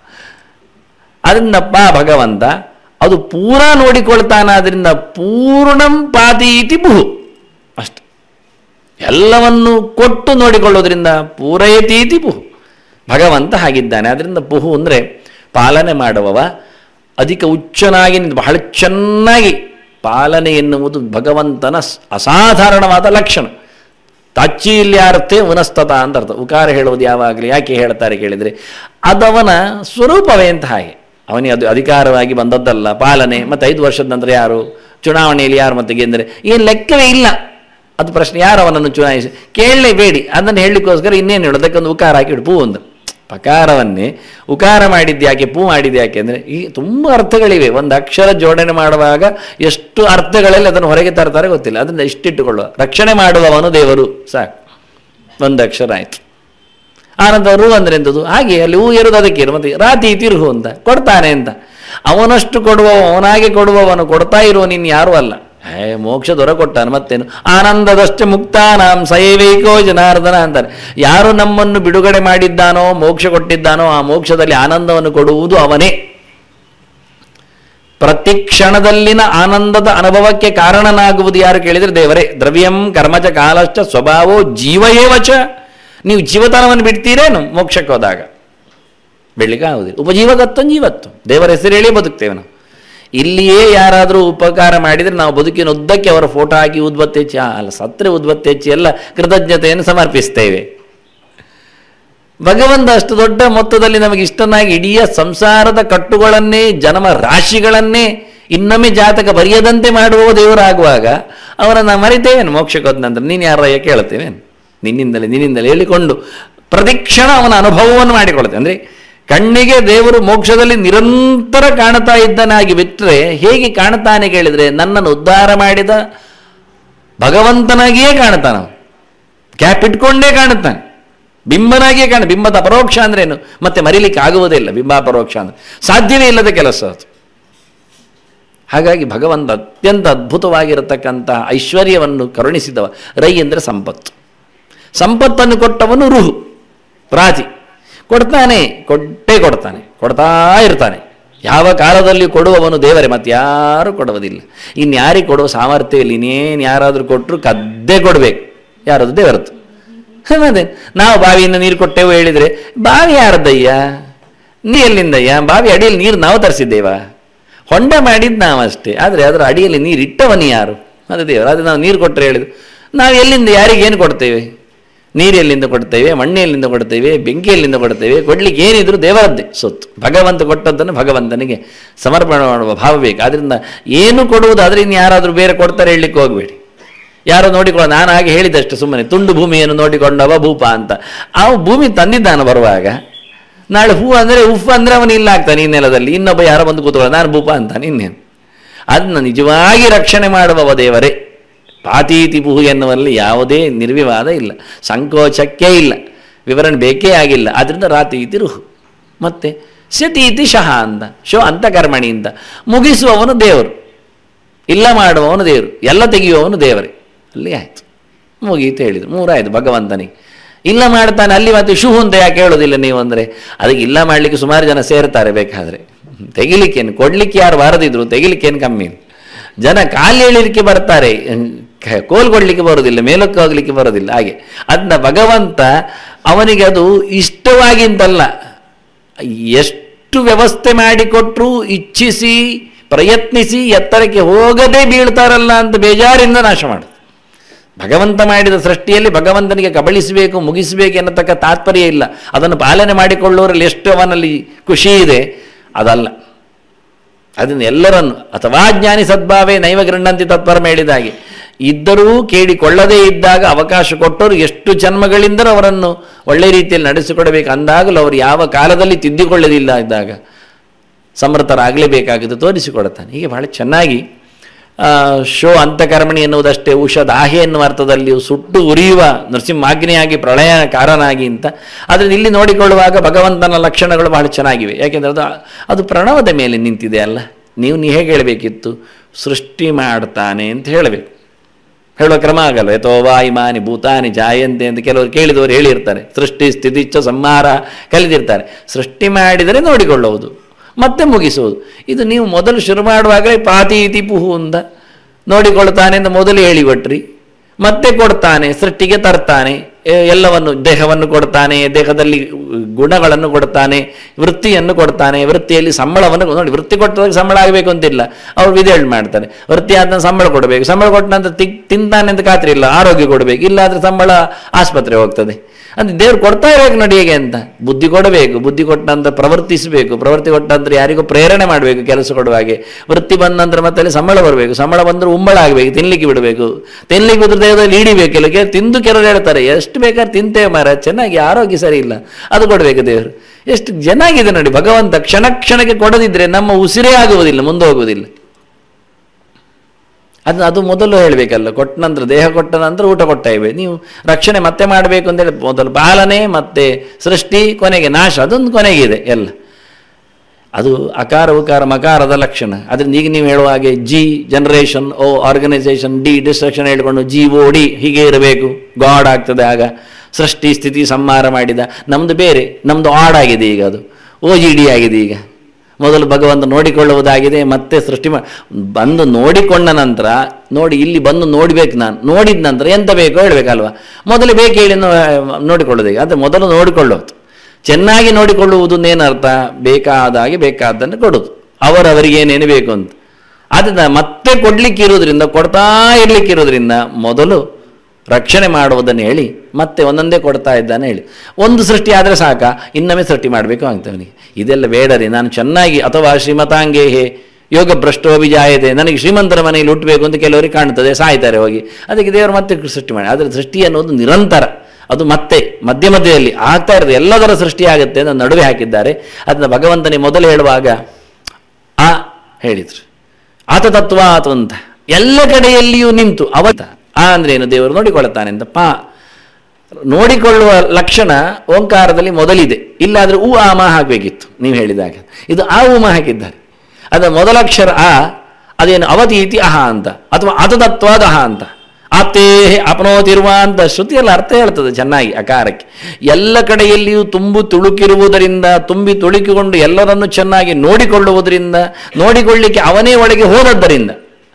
ಅದರಿಂದ ಪ ಭಗವಂತ ಅದು ಪೂರಾ ನೋಡಿಕೊಳ್ತಾನಾದ್ರಿಂದ ಪೂರ್ಣಂ ಪಾತೀತಿ ಪುಹು ಅಷ್ಟು. ಎಲ್ಲವನ್ನು ಕೊಟ್ಟು ನೋಡಿಕೊಳ್ಳೋದ್ರಿಂದ ಪೂರೈತೀತಿ ಪುಹು, ಭಗವಂತ ಹಾಗಿದ್ದಾನೆ. ಅದರಿಂದ ಪುಹು ಅಂದರೆ ಪಾಲನೆ ಮಾಡುವವ, ಅಧಿಕ ಉಚ್ಚನಾಗಿ ಬಹಳ ಚೆನ್ನಾಗಿ ಪಾಲನೆ ಎನ್ನುವುದು ಭಗವಂತನ ಅಸಾಧಾರಣವಾದ ಲಕ್ಷಣ. ತಾಚ್ಛೀಲ್ಯಾರ್ಥೇ ಉನಸ್ತತ ಅಂತ ಅರ್ಥ. ಉಕಾರ ಹೇಳುವುದು ಯಾವಾಗಲೇ ಯಾಕೆ ಹೇಳ್ತಾರೆ ಕೇಳಿದರೆ ಅದವನ ಸ್ವರೂಪವೇ ಅಂತ. ಹಾಗೆ ಅವನಿಗೆ ಅದು ಅಧಿಕಾರವಾಗಿ ಬಂದದ್ದಲ್ಲ ಪಾಲನೆ. ಮತ್ತು ಐದು ವರ್ಷದ ನಂತರ ಯಾರು ಚುನಾವಣೆಯಲ್ಲಿ ಯಾರು ಮತ್ತೆ ಗೆಂದರೆ ಏನು ಲೆಕ್ಕವೇ ಇಲ್ಲ. ಅದು ಪ್ರಶ್ನೆ, ಯಾರು ಅವನನ್ನು ಚುನಾಯಿಸಿ ಕೇಳಲೇಬೇಡಿ. ಅದನ್ನು ಹೇಳಲಿಕ್ಕೋಸ್ಕರ ಇನ್ನೇನು ಹೇಳೋದು, ಅದಕ್ಕೊಂದು ಉಕಾರ ಹಾಕಿಡು ಪೂ ಒಂದು. ಪಕಾರವನ್ನೇ ಉಕಾರ ಮಾಡಿದ್ದು ಯಾಕೆ, ಪೂ ಮಾಡಿದ್ದು ಯಾಕೆ ಅಂದರೆ ಈ ತುಂಬ ಅರ್ಥಗಳಿವೆ. ಒಂದು ಅಕ್ಷರ ಜೋಡಣೆ ಮಾಡುವಾಗ ಎಷ್ಟು ಅರ್ಥಗಳಲ್ಲಿ ಅದನ್ನು ಹೊರಗೆ ತರ್ತಾರೆ ಗೊತ್ತಿಲ್ಲ. ಅದನ್ನು ಇಷ್ಟಿಟ್ಟುಕೊಳ್ಳುವ, ರಕ್ಷಣೆ ಮಾಡುವವನು ದೇವರು, ಸಾಕು, ಒಂದು ಅಕ್ಷರ ಆಯಿತು. ಆನಂತರ ರು ಅಂದರೆ ಎಂಥದ್ದು, ಹಾಗೆ ಅಲ್ಲಿ ಹೂ ಇರೋದು ಅದಕ್ಕೆ ಇರು, ಮತ್ತು ರಾತಿ ತಿರುಹು ಅಂತ ಕೊಡ್ತಾನೆ ಅಂತ. ಅವನಷ್ಟು ಕೊಡುವವ, ಅವನಾಗೆ ಕೊಡುವವನು, ಕೊಡ್ತಾ ಇರುವ ನೀನು ಯಾರೂ ಅಲ್ಲ. ಹೇ ಮೋಕ್ಷ ದೊರ ಕೊಟ್ಟಾನು ಮತ್ತೇನು. ಆನಂದದಷ್ಟೇ ಮುಕ್ತಾನಾಂ ಸೈವೈಕೋ ಜನಾರ್ದನ ಅಂತಾರೆ. ಯಾರು ನಮ್ಮನ್ನು ಬಿಡುಗಡೆ ಮಾಡಿದ್ದಾನೋ, ಮೋಕ್ಷ ಕೊಟ್ಟಿದ್ದಾನೋ, ಆ ಮೋಕ್ಷದಲ್ಲಿ ಆನಂದವನ್ನು ಕೊಡುವುದು ಅವನೇ. ಪ್ರತಿ ಕ್ಷಣದಲ್ಲಿನ ಆನಂದದ ಅನುಭವಕ್ಕೆ ಕಾರಣನಾಗುವುದು ಯಾರು ಕೇಳಿದರೆ ದೇವರೇ. ದ್ರವ್ಯಂ ಕರ್ಮಚ ಕಾಲಶ್ಚ ಸ್ವಭಾವೋ ಜೀವಯೇವಚ. ನೀವು ಜೀವತನವನ್ನು ಬಿಡ್ತೀರೇನು ಮೋಕ್ಷಕ್ಕೆ ಹೋದಾಗ? ಬೆಳಿಗ್ಗೆ ಆಗುವುದಿಲ್ಲ. ಉಪಜೀವಕತ್ವ ಜೀವತ್ವ, ದೇವರ ಹೆಸರು ಹೇಳಿ ಬದುಕ್ತೇವೆ ನಾವು. ಇಲ್ಲಿಯೇ ಯಾರಾದರೂ ಉಪಕಾರ ಮಾಡಿದರೆ ನಾವು ಬದುಕಿನ ಉದ್ದಕ್ಕೆ ಅವರ ಫೋಟೋ ಹಾಕಿ ಉದ್ಬತ್ತಿ ಹೆಚ್ಚಿ, ಅಲ್ಲ ಸತ್ರೆ ಉದ್ಬತ್ತಿ ಹೆಚ್ಚಿ ಎಲ್ಲ ಕೃತಜ್ಞತೆಯನ್ನು ಸಮರ್ಪಿಸ್ತೇವೆ. ಭಗವಂತ ಅಷ್ಟು ದೊಡ್ಡ ಮೊತ್ತದಲ್ಲಿ ನಮಗೆ ಇಷ್ಟನಾಗಿ ಇಡೀ ಸಂಸಾರದ ಕಟ್ಟುಗಳನ್ನೇ, ಜನ್ಮ ರಾಶಿಗಳನ್ನೇ ಇನ್ನೊಮ್ಮೆ ಜಾತಕ ಬರೆಯದಂತೆ ಮಾಡುವ ದೇವರಾಗುವಾಗ ಅವರನ್ನು ಮರಿತೇವೇನು ಮೋಕ್ಷಕ್ಕೆ ಹೋದ ನಂತರ? ನೀನು ಯಾರಯ್ಯ ಕೇಳ್ತೇವೇನು? ನಿನ್ನಿಂದಲೇ ನಿನ್ನಿಂದಲೇ ಹೇಳಿಕೊಂಡು ಪ್ರತಿಕ್ಷಣ ಅವನ ಅನುಭವವನ್ನು ಮಾಡಿಕೊಳ್ತೇವೆ. ಅಂದರೆ ಕಣ್ಣಿಗೆ ದೇವರು ಮೋಕ್ಷದಲ್ಲಿ ನಿರಂತರ ಕಾಣ್ತಾ ಇದ್ದನಾಗಿ ಬಿಟ್ಟರೆ ಹೇಗೆ ಕಾಣ್ತಾನೆ ಕೇಳಿದರೆ, ನನ್ನನ್ನು ಉದ್ಧಾರ ಮಾಡಿದ ಭಗವಂತನಾಗಿಯೇ ಕಾಣ್ತಾನೆ. ಕ್ಯಾಪ್ ಇಟ್ಕೊಂಡೇ ಕಾಣುತ್ತಾನೆ, ಬಿಂಬನಾಗಿಯೇ ಕಾಣ. ಬಿಂಬದ ಅಪರೋಕ್ಷ ಅಂದ್ರೇನು? ಮತ್ತೆ ಮರಿಲಿಕ್ಕೆ ಆಗುವುದೇ ಇಲ್ಲ. ಬಿಂಬ ಅಪರೋಕ್ಷ ಅಂದರೆ ಸಾಧ್ಯವೇ ಇಲ್ಲದ ಕೆಲಸ ಅದು. ಹಾಗಾಗಿ ಭಗವಂತ ಅತ್ಯಂತ ಅದ್ಭುತವಾಗಿರತಕ್ಕಂಥ ಐಶ್ವರ್ಯವನ್ನು ಕರುಣಿಸಿದವ. ರೈ ಅಂದರೆ ಸಂಪತ್ತು, ಸಂಪತ್ತನ್ನು ಕೊಟ್ಟವನು ರುಹು, ಪ್ರಾತಿ. ಕೊಡ್ತಾನೆ, ಕೊಟ್ಟೇ ಕೊಡ್ತಾನೆ, ಕೊಡ್ತಾ ಇರ್ತಾನೆ. ಯಾವ ಕಾಲದಲ್ಲಿ ಕೊಡುವವನು ದೇವರೇ, ಮತ್ತು ಯಾರು ಕೊಡುವುದಿಲ್ಲ. ಇನ್ಯಾರಿಗೆ ಕೊಡುವ ಸಾಮರ್ಥ್ಯ ಇಲ್ಲ. ಇನ್ನೇನು ಯಾರಾದರೂ ಕೊಟ್ಟರು ಕದ್ದೇ ಕೊಡಬೇಕು. ಯಾರದು? ದೇವರದ್ದು. ಅದೇ ನಾವು ಬಾವಿಯಿಂದ ನೀರು ಕೊಟ್ಟೆವು ಹೇಳಿದರೆ, ಬಾವಿ ಯಾರದ್ದಯ್ಯ? ನೀ ಎಲ್ಲಿಂದಯ್ಯ? ಬಾವಿ ಅಡಿಯಲ್ಲಿ ನೀರು ನಾವು ತರಿಸಿದ್ದೇವ? ಹೊಂಡ ಮಾಡಿದ್ದು ನಾವು ಅಷ್ಟೇ. ಆದರೆ ಅದರ ಅಡಿಯಲ್ಲಿ ನೀರು ಇಟ್ಟವನು ಯಾರು? ಅದು ದೇವರು. ಅದು ನಾವು ನೀರು ಕೊಟ್ಟರೆ ಹೇಳಿದ್ರು, ನಾವು ಎಲ್ಲಿಂದ ಯಾರಿಗೇನು ಕೊಡ್ತೇವೆ? ನೀರು ಎಲ್ಲಿಂದ ಕೊಡ್ತೇವೆ? ಮಣ್ಣೆ ಎಲ್ಲಿಂದ ಕೊಡ್ತೇವೆ? ಬೆಂಕಿ ಎಲ್ಲಿಂದ ಕೊಡ್ತೇವೆ? ಕೊಡ್ಲಿಕ್ಕೆ ಏನಿದ್ರು ದೇವರದ್ದೇ ಸೊತ್ತು. ಭಗವಂತ ಕೊಟ್ಟದ್ದನ್ನು ಭಗವಂತನಿಗೆ ಸಮರ್ಪಣೆ ಮಾಡುವ ಭಾವ ಬೇಕು. ಆದ್ದರಿಂದ ಏನು ಕೊಡುವುದಾದರೆ ಇನ್ನು ಯಾರಾದರೂ ಬೇರೆ ಕೊಡ್ತಾರೆ ಹೇಳಲಿಕ್ಕೆ ಹೋಗಬೇಡಿ. ಯಾರೋ ನೋಡಿಕೊಳ್ಳೋ, ನಾನು ಹಾಗೆ ಹೇಳಿದಷ್ಟು ಸುಮ್ಮನೆ. ತುಂಡು ಭೂಮಿಯನ್ನು ನೋಡಿಕೊಂಡವ ಭೂಪ ಅಂತ. ಆ ಭೂಮಿ ತಂದಿದ್ದಾನ ಬರುವಾಗ. ನಾಳೆ ಹೂ ಅಂದರೆ ಉಫ್ ಅಂದರೆ ಅವನು ಇಲ್ಲ ಆಗ್ತಾನೆ ಈ ನೆಲದಲ್ಲಿ. ಇನ್ನೊಬ್ಬ ಯಾರೋ ಬಂದು ಕೂತ್ಕೊಳ್ಳೋ, ನಾನು ಭೂಪ ಅಂತಾನೆ, ಇನ್ನೇನು. ಅದನ್ನು ನಿಜವಾಗಿ ರಕ್ಷಣೆ ಮಾಡುವವ ದೇವರೇ. ಪಾತೀತಿ ಪುಹು ಎನ್ನುವಲ್ಲಿ ಯಾವುದೇ ನಿರ್ವಿವಾದ ಇಲ್ಲ, ಸಂಕೋಚಕ್ಕೆ ಇಲ್ಲ, ವಿವರಣೆ ಬೇಕೇ ಆಗಿಲ್ಲ. ಆದ್ದರಿಂದ ರಾತೀತಿ ರುಹು. ಮತ್ತು ಸತೀತಿ ಶಹ ಅಂತ, ಶೋ ಅಂತಕರ್ಮಣಿ ಅಂತ ಮುಗಿಸುವವನು ದೇವರು, ಇಲ್ಲ ಮಾಡುವವನು ದೇವರು, ಎಲ್ಲ ತೆಗೆಯುವವನು ದೇವರೇ. ಅಲ್ಲಿ ಆಯಿತು, ಮುಗೀತು ಹೇಳಿದರು. ಮೂರಾಯಿತು ಭಗವಂತನಿಗೆ. ಇಲ್ಲ ಮಾಡ್ತಾನೆ ಅಲ್ಲಿ ಮತ್ತೆ ಶೂ ಅಂತ ಯಾಕೆ ಹೇಳೋದಿಲ್ಲ ನೀವು ಅಂದರೆ, ಅದಕ್ಕೆ ಇಲ್ಲ ಮಾಡಲಿಕ್ಕೆ ಸುಮಾರು ಜನ ಸೇರ್ತಾರೆ. ಬೇಕಾದರೆ ತೆಗಿಲಿಕ್ಕೇನು, ಕೊಡಲಿಕ್ಕೆ ಯಾರು ಬಾರದಿದ್ರು ತೆಗಿಲಿಕ್ಕೇನು ಕಮ್ಮಿ. ಜನ ಕಾಲು ಎಳಿಲಿಕ್ಕೆ ಬರ್ತಾರೆ, ಕೋಲ್ ಕೊಡಲಿಕ್ಕೆ ಬರೋದಿಲ್ಲ, ಮೇಲಕ್ಕೆ ಹೋಗ್ಲಿಕ್ಕೆ ಬರೋದಿಲ್ಲ. ಹಾಗೆ ಅದನ್ನ ಭಗವಂತ ಅವನಿಗೆ ಅದು ಇಷ್ಟವಾಗಿಂತಲ್ಲ, ಎಷ್ಟು ವ್ಯವಸ್ಥೆ ಮಾಡಿಕೊಟ್ರು ಇಚ್ಛಿಸಿ ಪ್ರಯತ್ನಿಸಿ ಎತ್ತರಕ್ಕೆ ಹೋಗದೆ ಬೀಳ್ತಾರಲ್ಲ ಅಂತ ಬೇಜಾರಿಂದ ನಾಶ ಮಾಡುದು. ಭಗವಂತ ಮಾಡಿದ ಸೃಷ್ಟಿಯಲ್ಲಿ ಭಗವಂತನಿಗೆ ಕಬಳಿಸಬೇಕು ಮುಗಿಸಬೇಕು ಎನ್ನತಕ್ಕ ತಾತ್ಪರ್ಯ ಇಲ್ಲ. ಅದನ್ನು ಪಾಲನೆ ಮಾಡಿಕೊಳ್ಳುವರಲ್ಲಿ ಎಷ್ಟು ಅವನಲ್ಲಿ ಖುಷಿ ಇದೆ, ಅದಲ್ಲ. ಅದನ್ನು ಎಲ್ಲರನ್ನು ಅಥವಾ ಜ್ಞಾನಿ ಸದ್ಭಾವೇ ನೈವ ಗೃಹಂತಿ ತತ್ಪರಮ ಹೇಳಿದಾಗೆ, ಇದ್ದರೂ ಕೇಳಿಕೊಳ್ಳದೇ ಇದ್ದಾಗ ಅವಕಾಶ ಕೊಟ್ಟವರು ಎಷ್ಟು ಜನ್ಮಗಳಿಂದಲೂ ಅವರನ್ನು ಒಳ್ಳೆ ರೀತಿಯಲ್ಲಿ ನಡೆಸಿಕೊಡಬೇಕು. ಅಂದಾಗಲೂ ಅವರು ಯಾವ ಕಾಲದಲ್ಲಿ ತಿದ್ದಿಕೊಳ್ಳೋದಿಲ್ಲ ಇದ್ದಾಗ ಸಮರ್ಥರಾಗಲೇಬೇಕಾಗಿದೆ ತೋರಿಸಿಕೊಡುತ್ತಾನೆ. ಹೀಗೆ ಬಹಳ ಚೆನ್ನಾಗಿ ಶೋ ಅಂತಃಕರ್ಮಣಿ ಎನ್ನುವುದಷ್ಟೇ ಉಷದಾಹೆ ಎನ್ನುವ ಅರ್ಥದಲ್ಲಿಯೂ ಸುಟ್ಟು ಉರಿಯುವ ನೃಸಿಂಹಾಗ್ನಿಯಾಗಿ ಪ್ರಳಯ ಕಾರನಾಗಿ ಅಂತ. ಅದನ್ನು ಇಲ್ಲಿ ನೋಡಿಕೊಳ್ಳುವಾಗ ಭಗವಂತನ ಲಕ್ಷಣಗಳು ಬಹಳ ಚೆನ್ನಾಗಿವೆ. ಯಾಕೆಂದರೆ ಅದು ಅದು ಪ್ರಣವದ ಮೇಲೆ ನಿಂತಿದೆ ಅಲ್ಲ. ನೀವು ನೀ ಹೇಗೆ ಹೇಳಬೇಕಿತ್ತು, ಸೃಷ್ಟಿ ಮಾಡ್ತಾನೆ ಅಂತ ಹೇಳಬೇಕು. ಹೇಳುವ ಕ್ರಮ ಆಗಲ್ಲ. ಯಥೋ ವಾ ಇಮಾನಿ ಭೂತಾನಿ ಜಾಯಂತೆ ಅಂತ ಕೆಲವರು ಕೇಳಿದವರು ಹೇಳಿರ್ತಾರೆ. ಸೃಷ್ಟಿ ಸ್ಥಿತಿಚ್ಛ ಸಂಹಾರ ಕಲಿತಿರ್ತಾರೆ. ಸೃಷ್ಟಿ ಮಾಡಿದರೆ ನೋಡಿಕೊಳ್ಳುವುದು ಮತ್ತೆ ಮುಗಿಸುವುದು. ಇದು ನೀವು ಮೊದಲು ಶುರು ಮಾಡುವಾಗಲೇ ಪಾತಿ ಇತಿ ಪುಹು ಅಂತ ನೋಡಿಕೊಳ್ತಾನೆ ಅಂತ ಮೊದಲು ಹೇಳಿಕೊಟ್ರಿ. ಮತ್ತೆ ಕೊಡ್ತಾನೆ, ಸೃಷ್ಟಿಗೆ ತರ್ತಾನೆ, ಎಲ್ಲವನ್ನು ದೇಹವನ್ನು ಕೊಡ್ತಾನೆ, ದೇಹದಲ್ಲಿ ಗುಣಗಳನ್ನು ಕೊಡ್ತಾನೆ, ವೃತ್ತಿಯನ್ನು ಕೊಡ್ತಾನೆ, ವೃತ್ತಿಯಲ್ಲಿ ಸಂಬಳವನ್ನು ನೋಡಿ. ವೃತ್ತಿ ಕೊಟ್ಟದಾಗ ಸಂಬಳ ಆಗಬೇಕು ಅಂತಿಲ್ಲ, ಅವ್ರು ವಿಧೇಳು ಮಾಡ್ತಾರೆ. ವೃತ್ತಿ ಆದ ಸಂಬಳ ಕೊಡಬೇಕು, ಸಂಬಳ ಕೊಟ್ಟ ನಂತರ ತಿ ತಿಂತಾನೆ ಅಂತ ಖಾತ್ರಿ ಇಲ್ಲ, ಆರೋಗ್ಯ ಕೊಡಬೇಕು, ಇಲ್ಲಾದರೆ ಸಂಬಳ ಆಸ್ಪತ್ರೆ ಹೋಗ್ತದೆ. ಅಂದರೆ ದೇವ್ರು ಕೊಡ್ತಾ ಇರಬೇಕು ನೋಡಿ ಹೇಗೆ ಅಂತ. ಬುದ್ಧಿ ಕೊಡಬೇಕು, ಬುದ್ಧಿ ಕೊಟ್ಟ ನಂತರ ಪ್ರವರ್ತಿಸಬೇಕು, ಪ್ರವೃತ್ತಿ ಕೊಟ್ಟ ನಂತರ ಯಾರಿಗೂ ಪ್ರೇರಣೆ ಮಾಡಬೇಕು ಕೆಲಸ ಕೊಡುವ ಹಾಗೆ. ವೃತ್ತಿ ಬಂದ ನಂತರ ಮತ್ತೆ ಅಲ್ಲಿ ಸಂಬಳ ಬರಬೇಕು, ಸಂಬಳ ಬಂದರೆ ಉಂಬಳ ಆಗಬೇಕು, ತಿನ್ಲಿಕ್ಕೆ ಬಿಡಬೇಕು, ತಿನ್ಲಿಕ್ಕೆ ಬಿದ್ದರೆ ದೇಹದಲ್ಲಿ ಹಿಡಿಬೇಕಿಲ್ಲ. ಕೆ ತಿಂದು ಕೆಲವರು ಹೇಳ್ತಾರೆ ಎಷ್ಟು ಬೇಕಾದ್ರೆ ತಿಂತೇವೆ ಮಾರ, ಚೆನ್ನಾಗಿ ಆರೋಗ್ಯ ಸರಿ ಇಲ್ಲ, ಅದು ಕೊಡಬೇಕು ದೇವರು. ಎಷ್ಟು ಚೆನ್ನಾಗಿದೆ ನೋಡಿ ಭಗವಂತ. ಕ್ಷಣ ಕ್ಷಣಕ್ಕೆ ಕೊಡದಿದ್ದರೆ ನಮ್ಮ ಉಸಿರೇ ಆಗುವುದಿಲ್ಲ, ಮುಂದೆ ಹೋಗುವುದಿಲ್ಲ. ಅದು ಅದು ಮೊದಲು ಹೇಳಬೇಕಲ್ಲ. ಕೊಟ್ಟ ನಂತರ ದೇಹ ಕೊಟ್ಟ ನಂತರ ಊಟ ಕೊಟ್ಟ ಇವೆ. ನೀವು ರಕ್ಷಣೆ ಮತ್ತೆ ಮಾಡಬೇಕು ಅಂತೇಳಿ ಮೊದಲು ಪಾಲನೆ, ಮತ್ತೆ ಸೃಷ್ಟಿ, ಕೊನೆಗೆ ನಾಶ. ಅದೊಂದು ಕೊನೆಗಿದೆ ಎಲ್ಲ. ಅದು ಅಕಾರ ಉಕಾರ ಮಕಾರದ ಲಕ್ಷಣ. ಅದರಿಂದ ಈಗ ನೀವು ಹೇಳುವ ಹಾಗೆ G generation, O organisation, D destruction ಹೇಳ್ಕೊಂಡು ಜಿ ಓ ಡಿ ಹೀಗೆ ಇರಬೇಕು. ಗಾಡ್ ಆಗ್ತದೆ ಆಗ. ಸೃಷ್ಟಿ ಸ್ಥಿತಿ ಸಂಹಾರ ಮಾಡಿದ. ನಮ್ಮದು ಬೇರೆ, ನಮ್ಮದು ಆಡ್ ಆಗಿದೆ ಈಗ, ಅದು ಓ ಜಿ ಡಿ ಆಗಿದೆ ಈಗ. ಮೊದಲು ಭಗವಂತ ನೋಡಿಕೊಳ್ಳುವುದಾಗಿದೆ, ಮತ್ತೆ ಸೃಷ್ಟಿ ಮಾ ಬಂದು ನೋಡಿಕೊಂಡ ನಂತರ ನೋಡಿ ಇಲ್ಲಿ ಬಂದು ನೋಡಬೇಕು. ನಾನು ನೋಡಿದ ನಂತರ ಎಂತ ಬೇಕೋ ಹೇಳಬೇಕಲ್ವ. ಮೊದಲು ಬೇಕು ಹೇಳಿ ನೋಡಿಕೊಳ್ಳೋದು. ಅದು ಮೊದಲು ನೋಡಿಕೊಳ್ಳೋದು, ಚೆನ್ನಾಗಿ ನೋಡಿಕೊಳ್ಳುವುದು ಏನರ್ಥ, ಬೇಕಾದಾಗಿ ಬೇಕಾದ್ದನ್ನು ಕೊಡೋದು, ಅವರವರಿಗೆ ಏನೇನು ಬೇಕು ಅಂತ. ಅದನ್ನ ಮತ್ತೆ ಕೊಡ್ಲಿಕ್ಕೆ ಇರೋದ್ರಿಂದ, ಕೊಡ್ತಾ ಇರ್ಲಿಕ್ಕೆ ಇರೋದ್ರಿಂದ ಮೊದಲು ರಕ್ಷಣೆ ಮಾಡುವುದನ್ನು ಹೇಳಿ ಮತ್ತೆ ಒಂದೊಂದೇ ಕೊಡ್ತಾ ಇದ್ದಾನೆ ಹೇಳಿ. ಒಂದು ಸೃಷ್ಟಿ ಆದರೆ ಸಾಕ, ಇನ್ನೊಮ್ಮೆ ಸೃಷ್ಟಿ ಮಾಡಬೇಕು ಆಗ್ತವನಿಗೆ. ಇದೆಲ್ಲ ಬೇಡರಿ, ನಾನು ಚೆನ್ನಾಗಿ ಅಥವಾ ಶ್ರೀಮತಾಂಗೇ ಹೇ ಯೋಗ ಭ್ರಷ್ಟೋಭಿಜಾಯತೆ, ನನಗೆ ಶ್ರೀಮಂತರ ಮನೆಯಲ್ಲಿ ಹುಟ್ಟಬೇಕು ಅಂತ ಕೆಲವರಿಗೆ ಕಾಣ್ತದೆ, ಸಾಯ್ತಾರೆ ಹೋಗಿ. ಅದಕ್ಕೆ ದೇವರು ಮತ್ತೆ ಸೃಷ್ಟಿ ಮಾಡಿ. ಆದರೆ ಸೃಷ್ಟಿ ಅನ್ನೋದು ನಿರಂತರ, ಅದು ಮತ್ತೆ ಮಧ್ಯ ಮಧ್ಯದಲ್ಲಿ ಆಗ್ತಾ ಇರೋದು. ಎಲ್ಲದರ ಸೃಷ್ಟಿ ಆಗುತ್ತೆ ಅಂತ ನಡುವೆ ಹಾಕಿದ್ದಾರೆ. ಅದನ್ನ ಭಗವಂತನಿಗೆ ಮೊದಲು ಹೇಳುವಾಗ ಆ ಹೇಳಿದ್ರು, ಆತ ತತ್ವ ಆತು ಅಂತ ಎಲ್ಲ ಕಡೆಯಲ್ಲಿಯೂ ನಿಂತು ಅವತ. ಆ ಅಂದ್ರೆ ಏನು, ದೇವರು ನೋಡಿಕೊಳ್ಳುತ್ತಾನೆ ಅಂತ. ಪಾ ನೋಡಿಕೊಳ್ಳುವ ಲಕ್ಷಣ ಓಂಕಾರದಲ್ಲಿ ಮೊದಲಿದೆ. ಇಲ್ಲಾದರೆ ಉ ಆಮ ಹಾಕಬೇಕಿತ್ತು ನೀವು ಹೇಳಿದಾಗ. ಇದು ಆ ಉಮ ಹಾಕಿದ್ದಾರೆ. ಅದರ ಮೊದಲಕ್ಷರ ಆ, ಅದೇನು ಅವತೀತಿ ಅಹ ಅಂತ, ಅಥವಾ ಅತತತ್ವಾದ ಅಹ ಅಂತ. ಆತೇ ಅಪನೋತಿರುವ ಅಂತ ಶ್ರುತಿಯಲ್ಲಿ ಅರ್ಥ ಹೇಳ್ತದೆ ಚೆನ್ನಾಗಿ ಅಕಾರಕ್ಕೆ. ಎಲ್ಲ ಕಡೆಯಲ್ಲಿಯೂ ತುಂಬು ತುಳುಕಿರುವುದರಿಂದ, ತುಂಬಿ ತುಳುಕಿಕೊಂಡು ಎಲ್ಲರನ್ನು ಚೆನ್ನಾಗಿ ನೋಡಿಕೊಳ್ಳುವುದರಿಂದ, ನೋಡಿಕೊಳ್ಳಿಕ್ಕೆ ಅವನೇ ಒಳಗೆ ಹೋದದ್ದರಿಂದ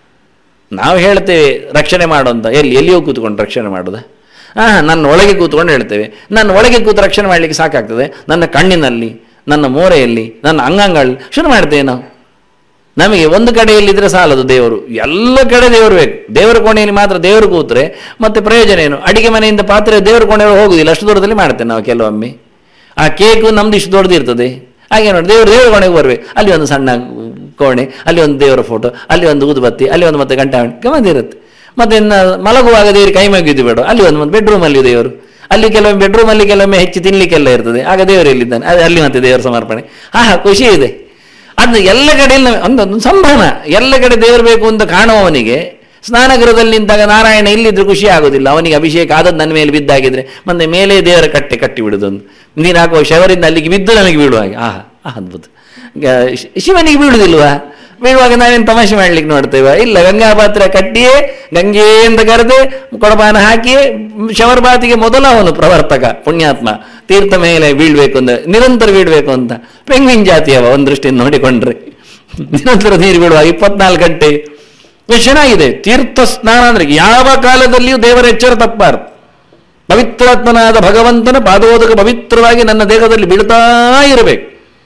ನಾವು ಹೇಳ್ತೇವೆ ರಕ್ಷಣೆ ಮಾಡುವಂತ. ಎಲ್ಲಿ ಎಲ್ಲಿಯೋ ಕೂತ್ಕೊಂಡು ರಕ್ಷಣೆ ಮಾಡೋದ? ಹಾಂ, ನನ್ನ ಒಳಗೆ ಕೂತ್ಕೊಂಡು ಹೇಳ್ತೇವೆ. ನನ್ನ ಒಳಗೆ ಕೂತು ರಕ್ಷಣೆ ಮಾಡಲಿಕ್ಕೆ ಸಾಕಾಗ್ತದೆ. ನನ್ನ ಕಣ್ಣಿನಲ್ಲಿ, ನನ್ನ ಮೋರೆಯಲ್ಲಿ, ನನ್ನ ಅಂಗಾಂಗಗಳಲ್ಲಿ ಶುರು ಮಾಡ್ತೇವೆ ನಾವು. ನಮಗೆ ಒಂದು ಕಡೆಯಲ್ಲಿದ್ದರೆ ಸಾಲದು ದೇವರು, ಎಲ್ಲ ಕಡೆ ದೇವರು ಬೇಕು. ದೇವರ ಕೋಣೆಯಲ್ಲಿ ಮಾತ್ರ ದೇವರು ಕೂತ್ರೆ ಮತ್ತೆ ಪ್ರಯೋಜನ ಏನು? ಅಡಿಗೆ ಮನೆಯಿಂದ ಪಾತ್ರೆ ದೇವರ ಕೋಣೆಯವರು ಹೋಗುವುದಿಲ್ಲ, ಅಷ್ಟು ದೂರದಲ್ಲಿ ಮಾಡ್ತೇವೆ ನಾವು ಕೆಲವೊಮ್ಮೆ. ಆ ಕೇಕು ನಮ್ದು ಇಷ್ಟು ದೊಡ್ಡದಿರ್ತದೆ. ಹಾಗೆ ನೋಡಿ, ದೇವರು ದೇವರ ಕೋಣೆಗೆ ಬರಬೇಕು. ಅಲ್ಲಿ ಒಂದು ಸಣ್ಣ ಕೋಣೆ, ಅಲ್ಲಿ ಒಂದು ದೇವರ ಫೋಟೋ, ಅಲ್ಲಿ ಒಂದು ಊದುಬತ್ತಿ, ಅಲ್ಲಿ ಒಂದು ಮತ್ತೆ ಗಂಟೆ ಗಮನ ಇರುತ್ತೆ. ಮತ್ತೆ ಮಲಗುವಾಗ ದೇವರಿಗೆ ಕೈ ಮುಗಿದು ಬೇಡ, ಅಲ್ಲಿ ಒಂದು ಮತ್ತೆ ಬೆಡ್ರೂಮಲ್ಲಿ ದೇವರು, ಅಲ್ಲಿ ಕೆಲವೊಮ್ಮೆ ಬೆಡ್ರೂಮಲ್ಲಿ ಕೆಲವೊಮ್ಮೆ ಹೆಚ್ಚು ತಿನ್ಲಿಕ್ಕೆಲ್ಲ ಇರ್ತದೆ. ಆಗ ದೇವರು ಎಲ್ಲಿದ್ದಾನೆ, ಅದು ಅಲ್ಲಿ ಮತ್ತೆ ದೇವರ ಸಮರ್ಪಣೆ. ಹಾ ಖುಷಿ ಇದೆ. ಅದನ್ನ ಎಲ್ಲ ಕಡೆಯಲ್ಲಿ ಒಂದೊಂದು ಸಂಭ್ರಮ. ಎಲ್ಲ ಕಡೆ ದೇವರು ಬೇಕು ಅಂತ ಕಾಣುವವನಿಗೆ ಸ್ನಾನಗೃಹದಲ್ಲಿ ನಿಂತಾಗ ನಾರಾಯಣ ಇಲ್ಲಿದ್ರೆ ಖುಷಿ ಆಗೋದಿಲ್ಲ. ಅವನಿಗೆ ಅಭಿಷೇಕ ಆದದ್ದು ನನ್ನ ಮೇಲೆ ಬಿದ್ದಾಗಿದ್ರೆ ಮತ್ತೆ ಮೇಲೆ ದೇವರ ಕಟ್ಟೆ ಕಟ್ಟಿ ಬಿಡುದೊಂದು. ನೀನು ಹಾಕುವ ಶವರಿಂದ ಅಲ್ಲಿಗೆ ಬಿದ್ದು ನಮಗೆ ಬೀಳುವ ಹಾಗೆ. ಆಹಾ ಅದ್ಭುತ. ಶಿವನಿಗೆ ಬೀಳುವುದಿಲ್ವಾ? ಬೀಳುವಾಗ ನಾವೇನು ತಮಾಷೆ ಮಾಡ್ಲಿಕ್ಕೆ ನೋಡ್ತೇವೆ? ಇಲ್ಲ, ಗಂಗಾ ಪಾತ್ರ ಕಟ್ಟಿಯೇ ಗಂಗೆ ಅಂತ ಕರೆದೆ ಕೊಡಪಾನ ಹಾಕಿ ಶವರ್ ಬಾತಿಗೆ ಮೊದಲ ಅವನು ಪ್ರವರ್ತಕ ಪುಣ್ಯಾತ್ಮ ತೀರ್ಥ ಮೇಲೆ ಬೀಳ್ಬೇಕು ಅಂತ, ನಿರಂತರ ಬೀಳ್ಬೇಕು ಅಂತ. ಪೆಂಗ್ವಿನ್ ಜಾತಿಯವ ಒಂದು ದೃಷ್ಟಿಯಿಂದ ನೋಡಿಕೊಂಡ್ರೆ ನಿರಂತರ ನೀರು ಬೀಳುವ ಇಪ್ಪತ್ನಾಲ್ಕು ಗಂಟೆ. ಎಷ್ಟು ಚೆನ್ನಾಗಿದೆ ತೀರ್ಥ ಸ್ನಾನ ಅಂದ್ರೆ. ಯಾವ ಕಾಲದಲ್ಲಿಯೂ ದೇವರ ಎಚ್ಚರ ತಪ್ಪಾರು. ಪವಿತ್ರಾತ್ಮನಾದ ಭಗವಂತನ ಪಾದೋದಕ ಪವಿತ್ರವಾಗಿ ನನ್ನ ದೇಹದಲ್ಲಿ ಬೀಳ್ತಾ ಇರಬೇಕು.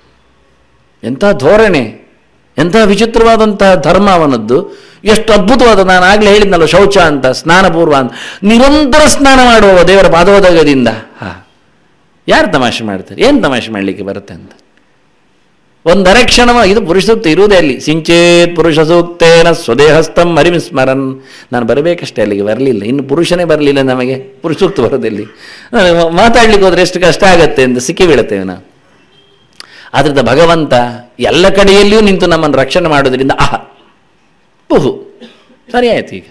ಎಂಥ ಧೋರಣೆ, ಎಂಥ ವಿಚಿತ್ರವಾದಂತಹ ಧರ್ಮ ಅವನದ್ದು. ಎಷ್ಟು ಅದ್ಭುತವಾದ, ನಾನು ಆಗಲೇ ಹೇಳಿದ್ನಲ್ಲ ಶೌಚ ಅಂತ, ಸ್ನಾನಪೂರ್ವ ಅಂತ. ನಿರಂತರ ಸ್ನಾನ ಮಾಡುವ ದೇವರ ಪಾದೋದಕದಿಂದ. ಹಾ, ಯಾರು ತಮಾಷೆ ಮಾಡ್ತಾರೆ? ಏನು ತಮಾಷೆ ಮಾಡಲಿಕ್ಕೆ ಬರುತ್ತೆ ಅಂತ. ಒಂದರೆ ಕ್ಷಣವ ಇದು ಪುರುಷ ಸೂಕ್ತ ಇರುವುದೇ ಅಲ್ಲಿ. ಸಿಂಚೇತ್ ಪುರುಷ ಸೂಕ್ತೇನ ಸ್ವದೇಹಸ್ಥಂ ಹರಿಸ್ಮರನ್. ನಾನು ಬರಬೇಕಷ್ಟೇ, ಅಲ್ಲಿಗೆ ಬರಲಿಲ್ಲ, ಇನ್ನು ಪುರುಷನೇ ಬರಲಿಲ್ಲ ನಮಗೆ, ಪುರುಷ ಸೂಕ್ತ ಬರೋದಲ್ಲಿ. ಮಾತಾಡ್ಲಿಕ್ಕೆ ಹೋದ್ರೆ ಎಷ್ಟು ಕಷ್ಟ ಆಗತ್ತೆ ಅಂತ ಸಿಕ್ಕಿ ಬೀಳುತ್ತೇವೆ ನಾವು. ಆದ್ರಿಂದ ಭಗವಂತ ಎಲ್ಲ ಕಡೆಯಲ್ಲಿಯೂ ನಿಂತು ನಮ್ಮನ್ನು ರಕ್ಷಣೆ ಮಾಡೋದ್ರಿಂದ ಆಹ ಪುಹು ಸರಿ ಆಯ್ತು. ಈಗ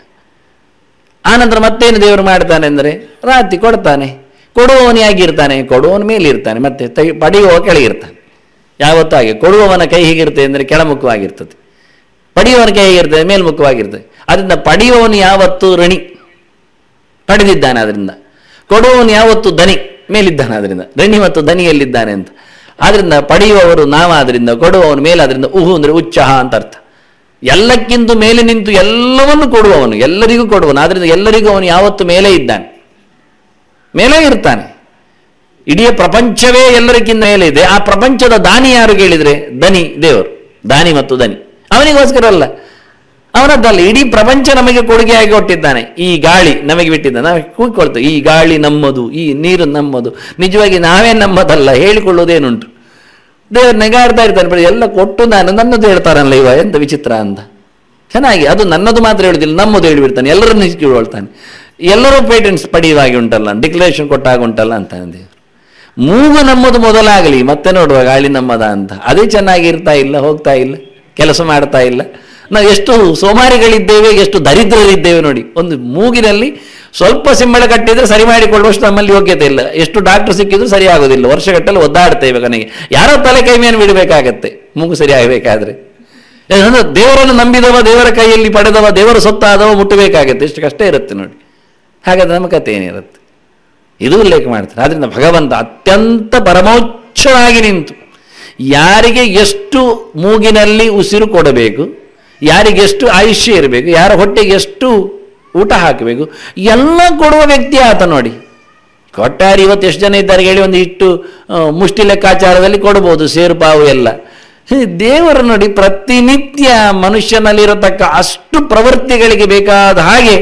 ಆನಂತರ ಮತ್ತೇನು ದೇವರು ಮಾಡ್ತಾನೆ ಅಂದರೆ ರಾತ್ರಿ ಕೊಡ್ತಾನೆ. ಕೊಡುವವನಿಯಾಗಿರ್ತಾನೆ, ಕೊಡುವವನ ಮೇಲೆ ಇರ್ತಾನೆ, ಮತ್ತೆ ತೈ ಪಡೆಯುವ ಕೆಳಗಿರ್ತಾನೆ. ಯಾವತ್ತೂ ಹಾಗೆ ಕೊಡುವವನ ಕೈ ಹೀಗಿರ್ತದೆ ಅಂದರೆ ಕೆಳಮುಖವಾಗಿರ್ತದೆ, ಪಡೆಯುವವನ ಕೈ ಹೇಗಿರ್ತದೆ ಮೇಲ್ಮುಖವಾಗಿರ್ತದೆ. ಅದರಿಂದ ಪಡೆಯುವವನು ಯಾವತ್ತು ಋಣಿ, ಪಡೆದಿದ್ದಾನೆ. ಅದರಿಂದ ಕೊಡುವವನು ಯಾವತ್ತು ಧನಿ, ಮೇಲಿದ್ದಾನೆ. ಅದರಿಂದ ಋಣಿ ಮತ್ತು ಧನಿಯಲ್ಲಿದ್ದಾನೆ ಅಂತ. ಆದ್ರಿಂದ ಪಡೆಯುವವರು ನಾವಾದ್ರಿಂದ ಕೊಡುವವನು ಮೇಲಾದ್ರಿಂದ ಉಹು ಅಂದರೆ ಉಚ್ಚಹ ಅಂತ ಅರ್ಥ. ಎಲ್ಲಕ್ಕಿಂತ ಮೇಲೆ ನಿಂತು ಎಲ್ಲವನ್ನು ಕೊಡುವವನು, ಎಲ್ಲರಿಗೂ ಕೊಡುವನು. ಆದ್ರಿಂದ ಎಲ್ಲರಿಗೂ ಅವನು ಯಾವತ್ತು ಮೇಲೆ ಇದ್ದಾನೆ, ಮೇಲೆ ಇರ್ತಾನೆ. ಇಡೀ ಪ್ರಪಂಚವೇ ಎಲ್ಲರಿಗಿಂತ ಮೇಲೆ ಇದೆ. ಆ ಪ್ರಪಂಚದ ದಾನಿ ಯಾರು ಕೇಳಿದರೆ ದನಿ ದೇವರು. ದಾನಿ ಮತ್ತು ದನಿ ಅವನಿಗೋಸ್ಕರ ಅಲ್ಲ, ಅವನದ್ದಲ್ಲ. ಇಡೀ ಪ್ರಪಂಚ ನಮಗೆ ಕೊಡುಗೆಯಾಗಿ ಕೊಟ್ಟಿದ್ದಾನೆ. ಈ ಗಾಳಿ ನಮಗೆ ಬಿಟ್ಟಿದ್ದಾನೆ, ನಾವು ಕೂತ್ಕೊಳ್ತೇವೆ. ಈ ಗಾಳಿ ನಮ್ಮದು, ಈ ನೀರು ನಮ್ಮದು. ನಿಜವಾಗಿ ನಾವೇ ನಮ್ಮದಲ್ಲ, ಹೇಳಿಕೊಳ್ಳೋದೇನುಂಟು. ದೇವರು ನೆಗಾಡ್ತಾ ಇರ್ತಾನೆ, ಎಲ್ಲ ಕೊಟ್ಟು ನಾನು ನನ್ನದು ಹೇಳ್ತಾರಲ್ಲ ಇವ, ಎಂತ ವಿಚಿತ್ರ ಅಂತ. ಚೆನ್ನಾಗಿ ಅದು ನನ್ನದು ಮಾತ್ರ ಹೇಳುದಿಲ್ಲ, ನಮ್ಮದು ಹೇಳಿಬಿಡ್ತಾನೆ, ಎಲ್ಲರನ್ನು ಹಿಸ್ಕಿಳ್ತಾನೆ. ಎಲ್ಲರೂ ಪೇಟೆಂಟ್ಸ್ ಪಡೆಯುವಾಗೆ ಉಂಟಲ್ಲ, ಡಿಕ್ಲರೇಷನ್ ಕೊಟ್ಟಾಗ ಉಂಟಲ್ಲ ಅಂತ ದೇವರು. ಮೂಗು ನಮ್ಮದು ಮೊದಲಾಗಲಿ, ಮತ್ತೆ ನೋಡುವ ಗಾಳಿ ನಮ್ಮದ ಅಂತ. ಅದೇ ಚೆನ್ನಾಗಿ ಇರ್ತಾ ಇಲ್ಲ, ಹೋಗ್ತಾ ಇಲ್ಲ, ಕೆಲಸ ಮಾಡ್ತಾ ಇಲ್ಲ. ನಾವು ಎಷ್ಟು ಸೋಮಾರಿಗಳಿದ್ದೇವೆ, ಎಷ್ಟು ದರಿದ್ರರಿದ್ದೇವೆ ನೋಡಿ. ಒಂದು ಮೂಗಿನಲ್ಲಿ ಸ್ವಲ್ಪ ಸಿಂಬಳ ಕಟ್ಟಿದ್ರೆ ಸರಿ ಮಾಡಿಕೊಳ್ಳುವಷ್ಟು ನಮ್ಮಲ್ಲಿ ಯೋಗ್ಯತೆ ಇಲ್ಲ. ಎಷ್ಟು ಡಾಕ್ಟರ್ ಸಿಕ್ಕಿದ್ರು ಸರಿ ಆಗೋದಿಲ್ಲ, ವರ್ಷಗಟ್ಟಲೆ ಒದ್ದಾಡ್ತೇವೆ. ಕೊನೆಗೆ ಯಾರೋ ತಲೆ ಕೈ ಮೇಲೆ ಬಿಡಬೇಕಾಗತ್ತೆ ಮೂಗು ಸರಿ ಆಗಬೇಕಾದ್ರೆ. ದೇವರನ್ನು ನಂಬಿದವ, ದೇವರ ಕೈಯಲ್ಲಿ ಪಡೆದವ, ದೇವರ ಸೊತ್ತಾದವ ಮುಟ್ಟಬೇಕಾಗತ್ತೆ. ಎಷ್ಟು ಕಷ್ಟ ಇರುತ್ತೆ ನೋಡಿ. ಹಾಗಾದ್ರೆ ನಮ್ಮ ಕಥೆ ಏನಿರುತ್ತೆ? ಇದು ಉಲ್ಲೇಖ ಮಾಡ್ತಾರೆ. ಆದ್ದರಿಂದ ಭಗವಂತ ಅತ್ಯಂತ ಪರಮೋಚ್ಚವಾಗಿ ನಿಂತು ಯಾರಿಗೆ ಎಷ್ಟು ಮೂಗಿನಲ್ಲಿ ಉಸಿರು ಕೊಡಬೇಕು, ಯಾರಿಗೆಷ್ಟು ಆಯುಷ್ಯ ಇರಬೇಕು, ಯಾರ ಹೊಟ್ಟೆಗೆ ಎಷ್ಟು ಊಟ ಹಾಕಬೇಕು, ಎಲ್ಲ ಕೊಡುವ ವ್ಯಕ್ತಿ ಆತ ನೋಡಿ. ಕೊಟ್ಟಾರೆ ಇವತ್ತು ಎಷ್ಟು ಜನ ಇದ್ದಾರೆ ಹೇಳಿ, ಒಂದು ಇಟ್ಟು ಮುಷ್ಟಿ ಲೆಕ್ಕಾಚಾರದಲ್ಲಿ ಕೊಡ್ಬೋದು, ಸೇರುಪಾವು ಎಲ್ಲ. ದೇವರು ನೋಡಿ ಪ್ರತಿನಿತ್ಯ ಮನುಷ್ಯನಲ್ಲಿರತಕ್ಕ ಅಷ್ಟು ಪ್ರವೃತ್ತಿಗಳಿಗೆ ಬೇಕಾದ ಹಾಗೆ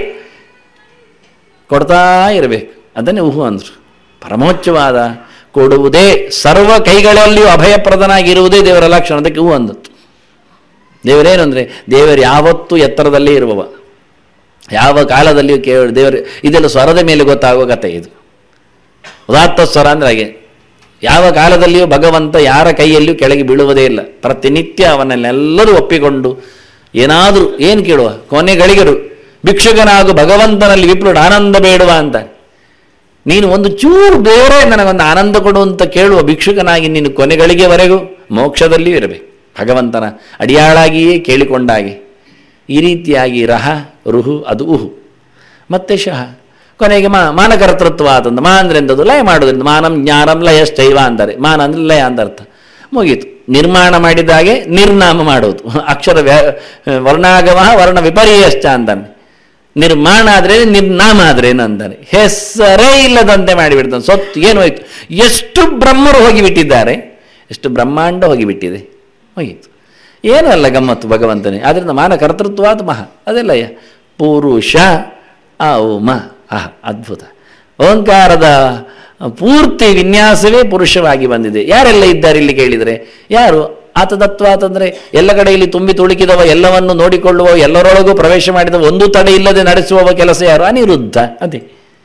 ಕೊಡ್ತಾ ಇರಬೇಕು. ಅದನ್ನೇ ಉಹು ಅಂದರು. ಪರಮೋಚ್ಚವಾದ ಕೊಡುವುದೇ, ಸರ್ವ ಕೈಗಳಲ್ಲಿಯೂ ಅಭಯಪ್ರದನಾಗಿರುವುದೇ ದೇವರ ಲಕ್ಷಣ. ಅದಕ್ಕೆ ಹೂ ಅಂದದ್ದು. ದೇವರೇನು ಅಂದರೆ ದೇವರು ಯಾವತ್ತೂ ಎತ್ತರದಲ್ಲೇ ಇರುವವ, ಯಾವ ಕಾಲದಲ್ಲಿಯೂ ಕೇಳ ದೇವರು. ಇದೆಲ್ಲ ಸ್ವರದ ಮೇಲೆ ಗೊತ್ತಾಗುವ ಕಥೆ ಇದು. ಉದಾತ್ತ ಸ್ವರ ಅಂದರೆ ಹಾಗೆ. ಯಾವ ಕಾಲದಲ್ಲಿಯೂ ಭಗವಂತ ಯಾರ ಕೈಯಲ್ಲಿಯೂ ಕೆಳಗೆ ಬೀಳುವುದೇ ಇಲ್ಲ. ಪ್ರತಿನಿತ್ಯ ಅವನನ್ನೆಲ್ಲರೂ ಒಪ್ಪಿಕೊಂಡು ಏನಾದರೂ ಏನು ಕೇಳುವ, ಕೊನೆಗಳಿಗರು ಭಿಕ್ಷುಕನಾಗು ಭಗವಂತನಲ್ಲಿ ವಿಪ್ರುಡ ಆನಂದ ಬೇಡುವ ಅಂತ. ನೀನು ಒಂದು ಚೂರು ಬೇರೆ ನನಗೊಂದು ಆನಂದ ಕೊಡು ಅಂತ ಕೇಳುವ ಭಿಕ್ಷುಕನಾಗಿ ನೀನು ಕೊನೆಗಳಿಗೆವರೆಗೂ ಮೋಕ್ಷದಲ್ಲಿಯೂ ಇರಬೇಕು. ಭಗವಂತನ ಅಡಿಯಾಳಾಗಿಯೇ ಕೇಳಿಕೊಂಡಾಗೆ ಈ ರೀತಿಯಾಗಿ ರಹ ರುಹು ಅದು ಉಹು ಮತ್ತೆ ಶಹ. ಕೊನೆಗೆ ಮಾ ಮಾನಕರ್ತೃತ್ವ ಆತಂದ. ಮಾ ಅಂದರೆ ಎಂಥದ್ದು? ಲಯ ಮಾಡೋದ್ರಿಂದ. ಮಾನಂ ಜ್ಞಾನಂ ಲಯಶ್ಚೈವ ಅಂತಾರೆ. ಮಾನ ಅಂದರೆ ಲಯ ಅಂತ ಅರ್ಥ. ಮುಗೀತು. ನಿರ್ಮಾಣ ಮಾಡಿದಾಗೆ ನಿರ್ನಾಮ ಮಾಡೋದು. ಅಕ್ಷರ ವ್ಯ ವರ್ಣಾಗಮ ವರ್ಣ ವಿಪರ್ಯಶ್ಚ ಅಂತಾನೆ. ನಿರ್ಮಾಣ ಆದರೆ ನಿರ್ನಾಮ ಆದ್ರೇನು ಅಂತಾನೆ. ಹೆಸರೇ ಇಲ್ಲದಂತೆ ಮಾಡಿಬಿಡ್ತಾನೆ. ಸೊತ್ತು ಏನು ಹೋಯ್ತು? ಎಷ್ಟು ಬ್ರಹ್ಮರು ಹೋಗಿಬಿಟ್ಟಿದ್ದಾರೆ, ಎಷ್ಟು ಬ್ರಹ್ಮಾಂಡ ಹೋಗಿಬಿಟ್ಟಿದೆ, ಹೋಗಿತ್ತು. ಏನೂ ಅಲ್ಲ ಗಮ್ಮತ್ತು ಭಗವಂತನೇ. ಆದ್ದರಿಂದ ಮಾನ ಕರ್ತೃತ್ವಾದ ಮಹಾ ಅದೆಲ್ಲ ಪುರುಷ ಆ ಮ ಆಹ ಅದ್ಭುತ. ಓಂಕಾರದ ಪೂರ್ತಿ ವಿನ್ಯಾಸವೇ ಪುರುಷವಾಗಿ ಬಂದಿದೆ. ಯಾರೆಲ್ಲ ಇದ್ದಾರೆ ಇಲ್ಲಿ ಕೇಳಿದರೆ? ಯಾರು? ಆತದತ್ವ ಅಂತಂದರೆ ಎಲ್ಲ ಕಡೆಯಲ್ಲಿ ತುಂಬಿ ತುಳುಕಿದವ, ಎಲ್ಲವನ್ನು ನೋಡಿಕೊಳ್ಳುವ, ಎಲ್ಲರೊಳಗೂ ಪ್ರವೇಶ ಮಾಡಿದವ, ಒಂದು ತಡೆ ಇಲ್ಲದೆ ನಡೆಸುವ ಕೆಲಸ ಯಾರು? ಅನಿರುದ್ಧ. ಅದೇ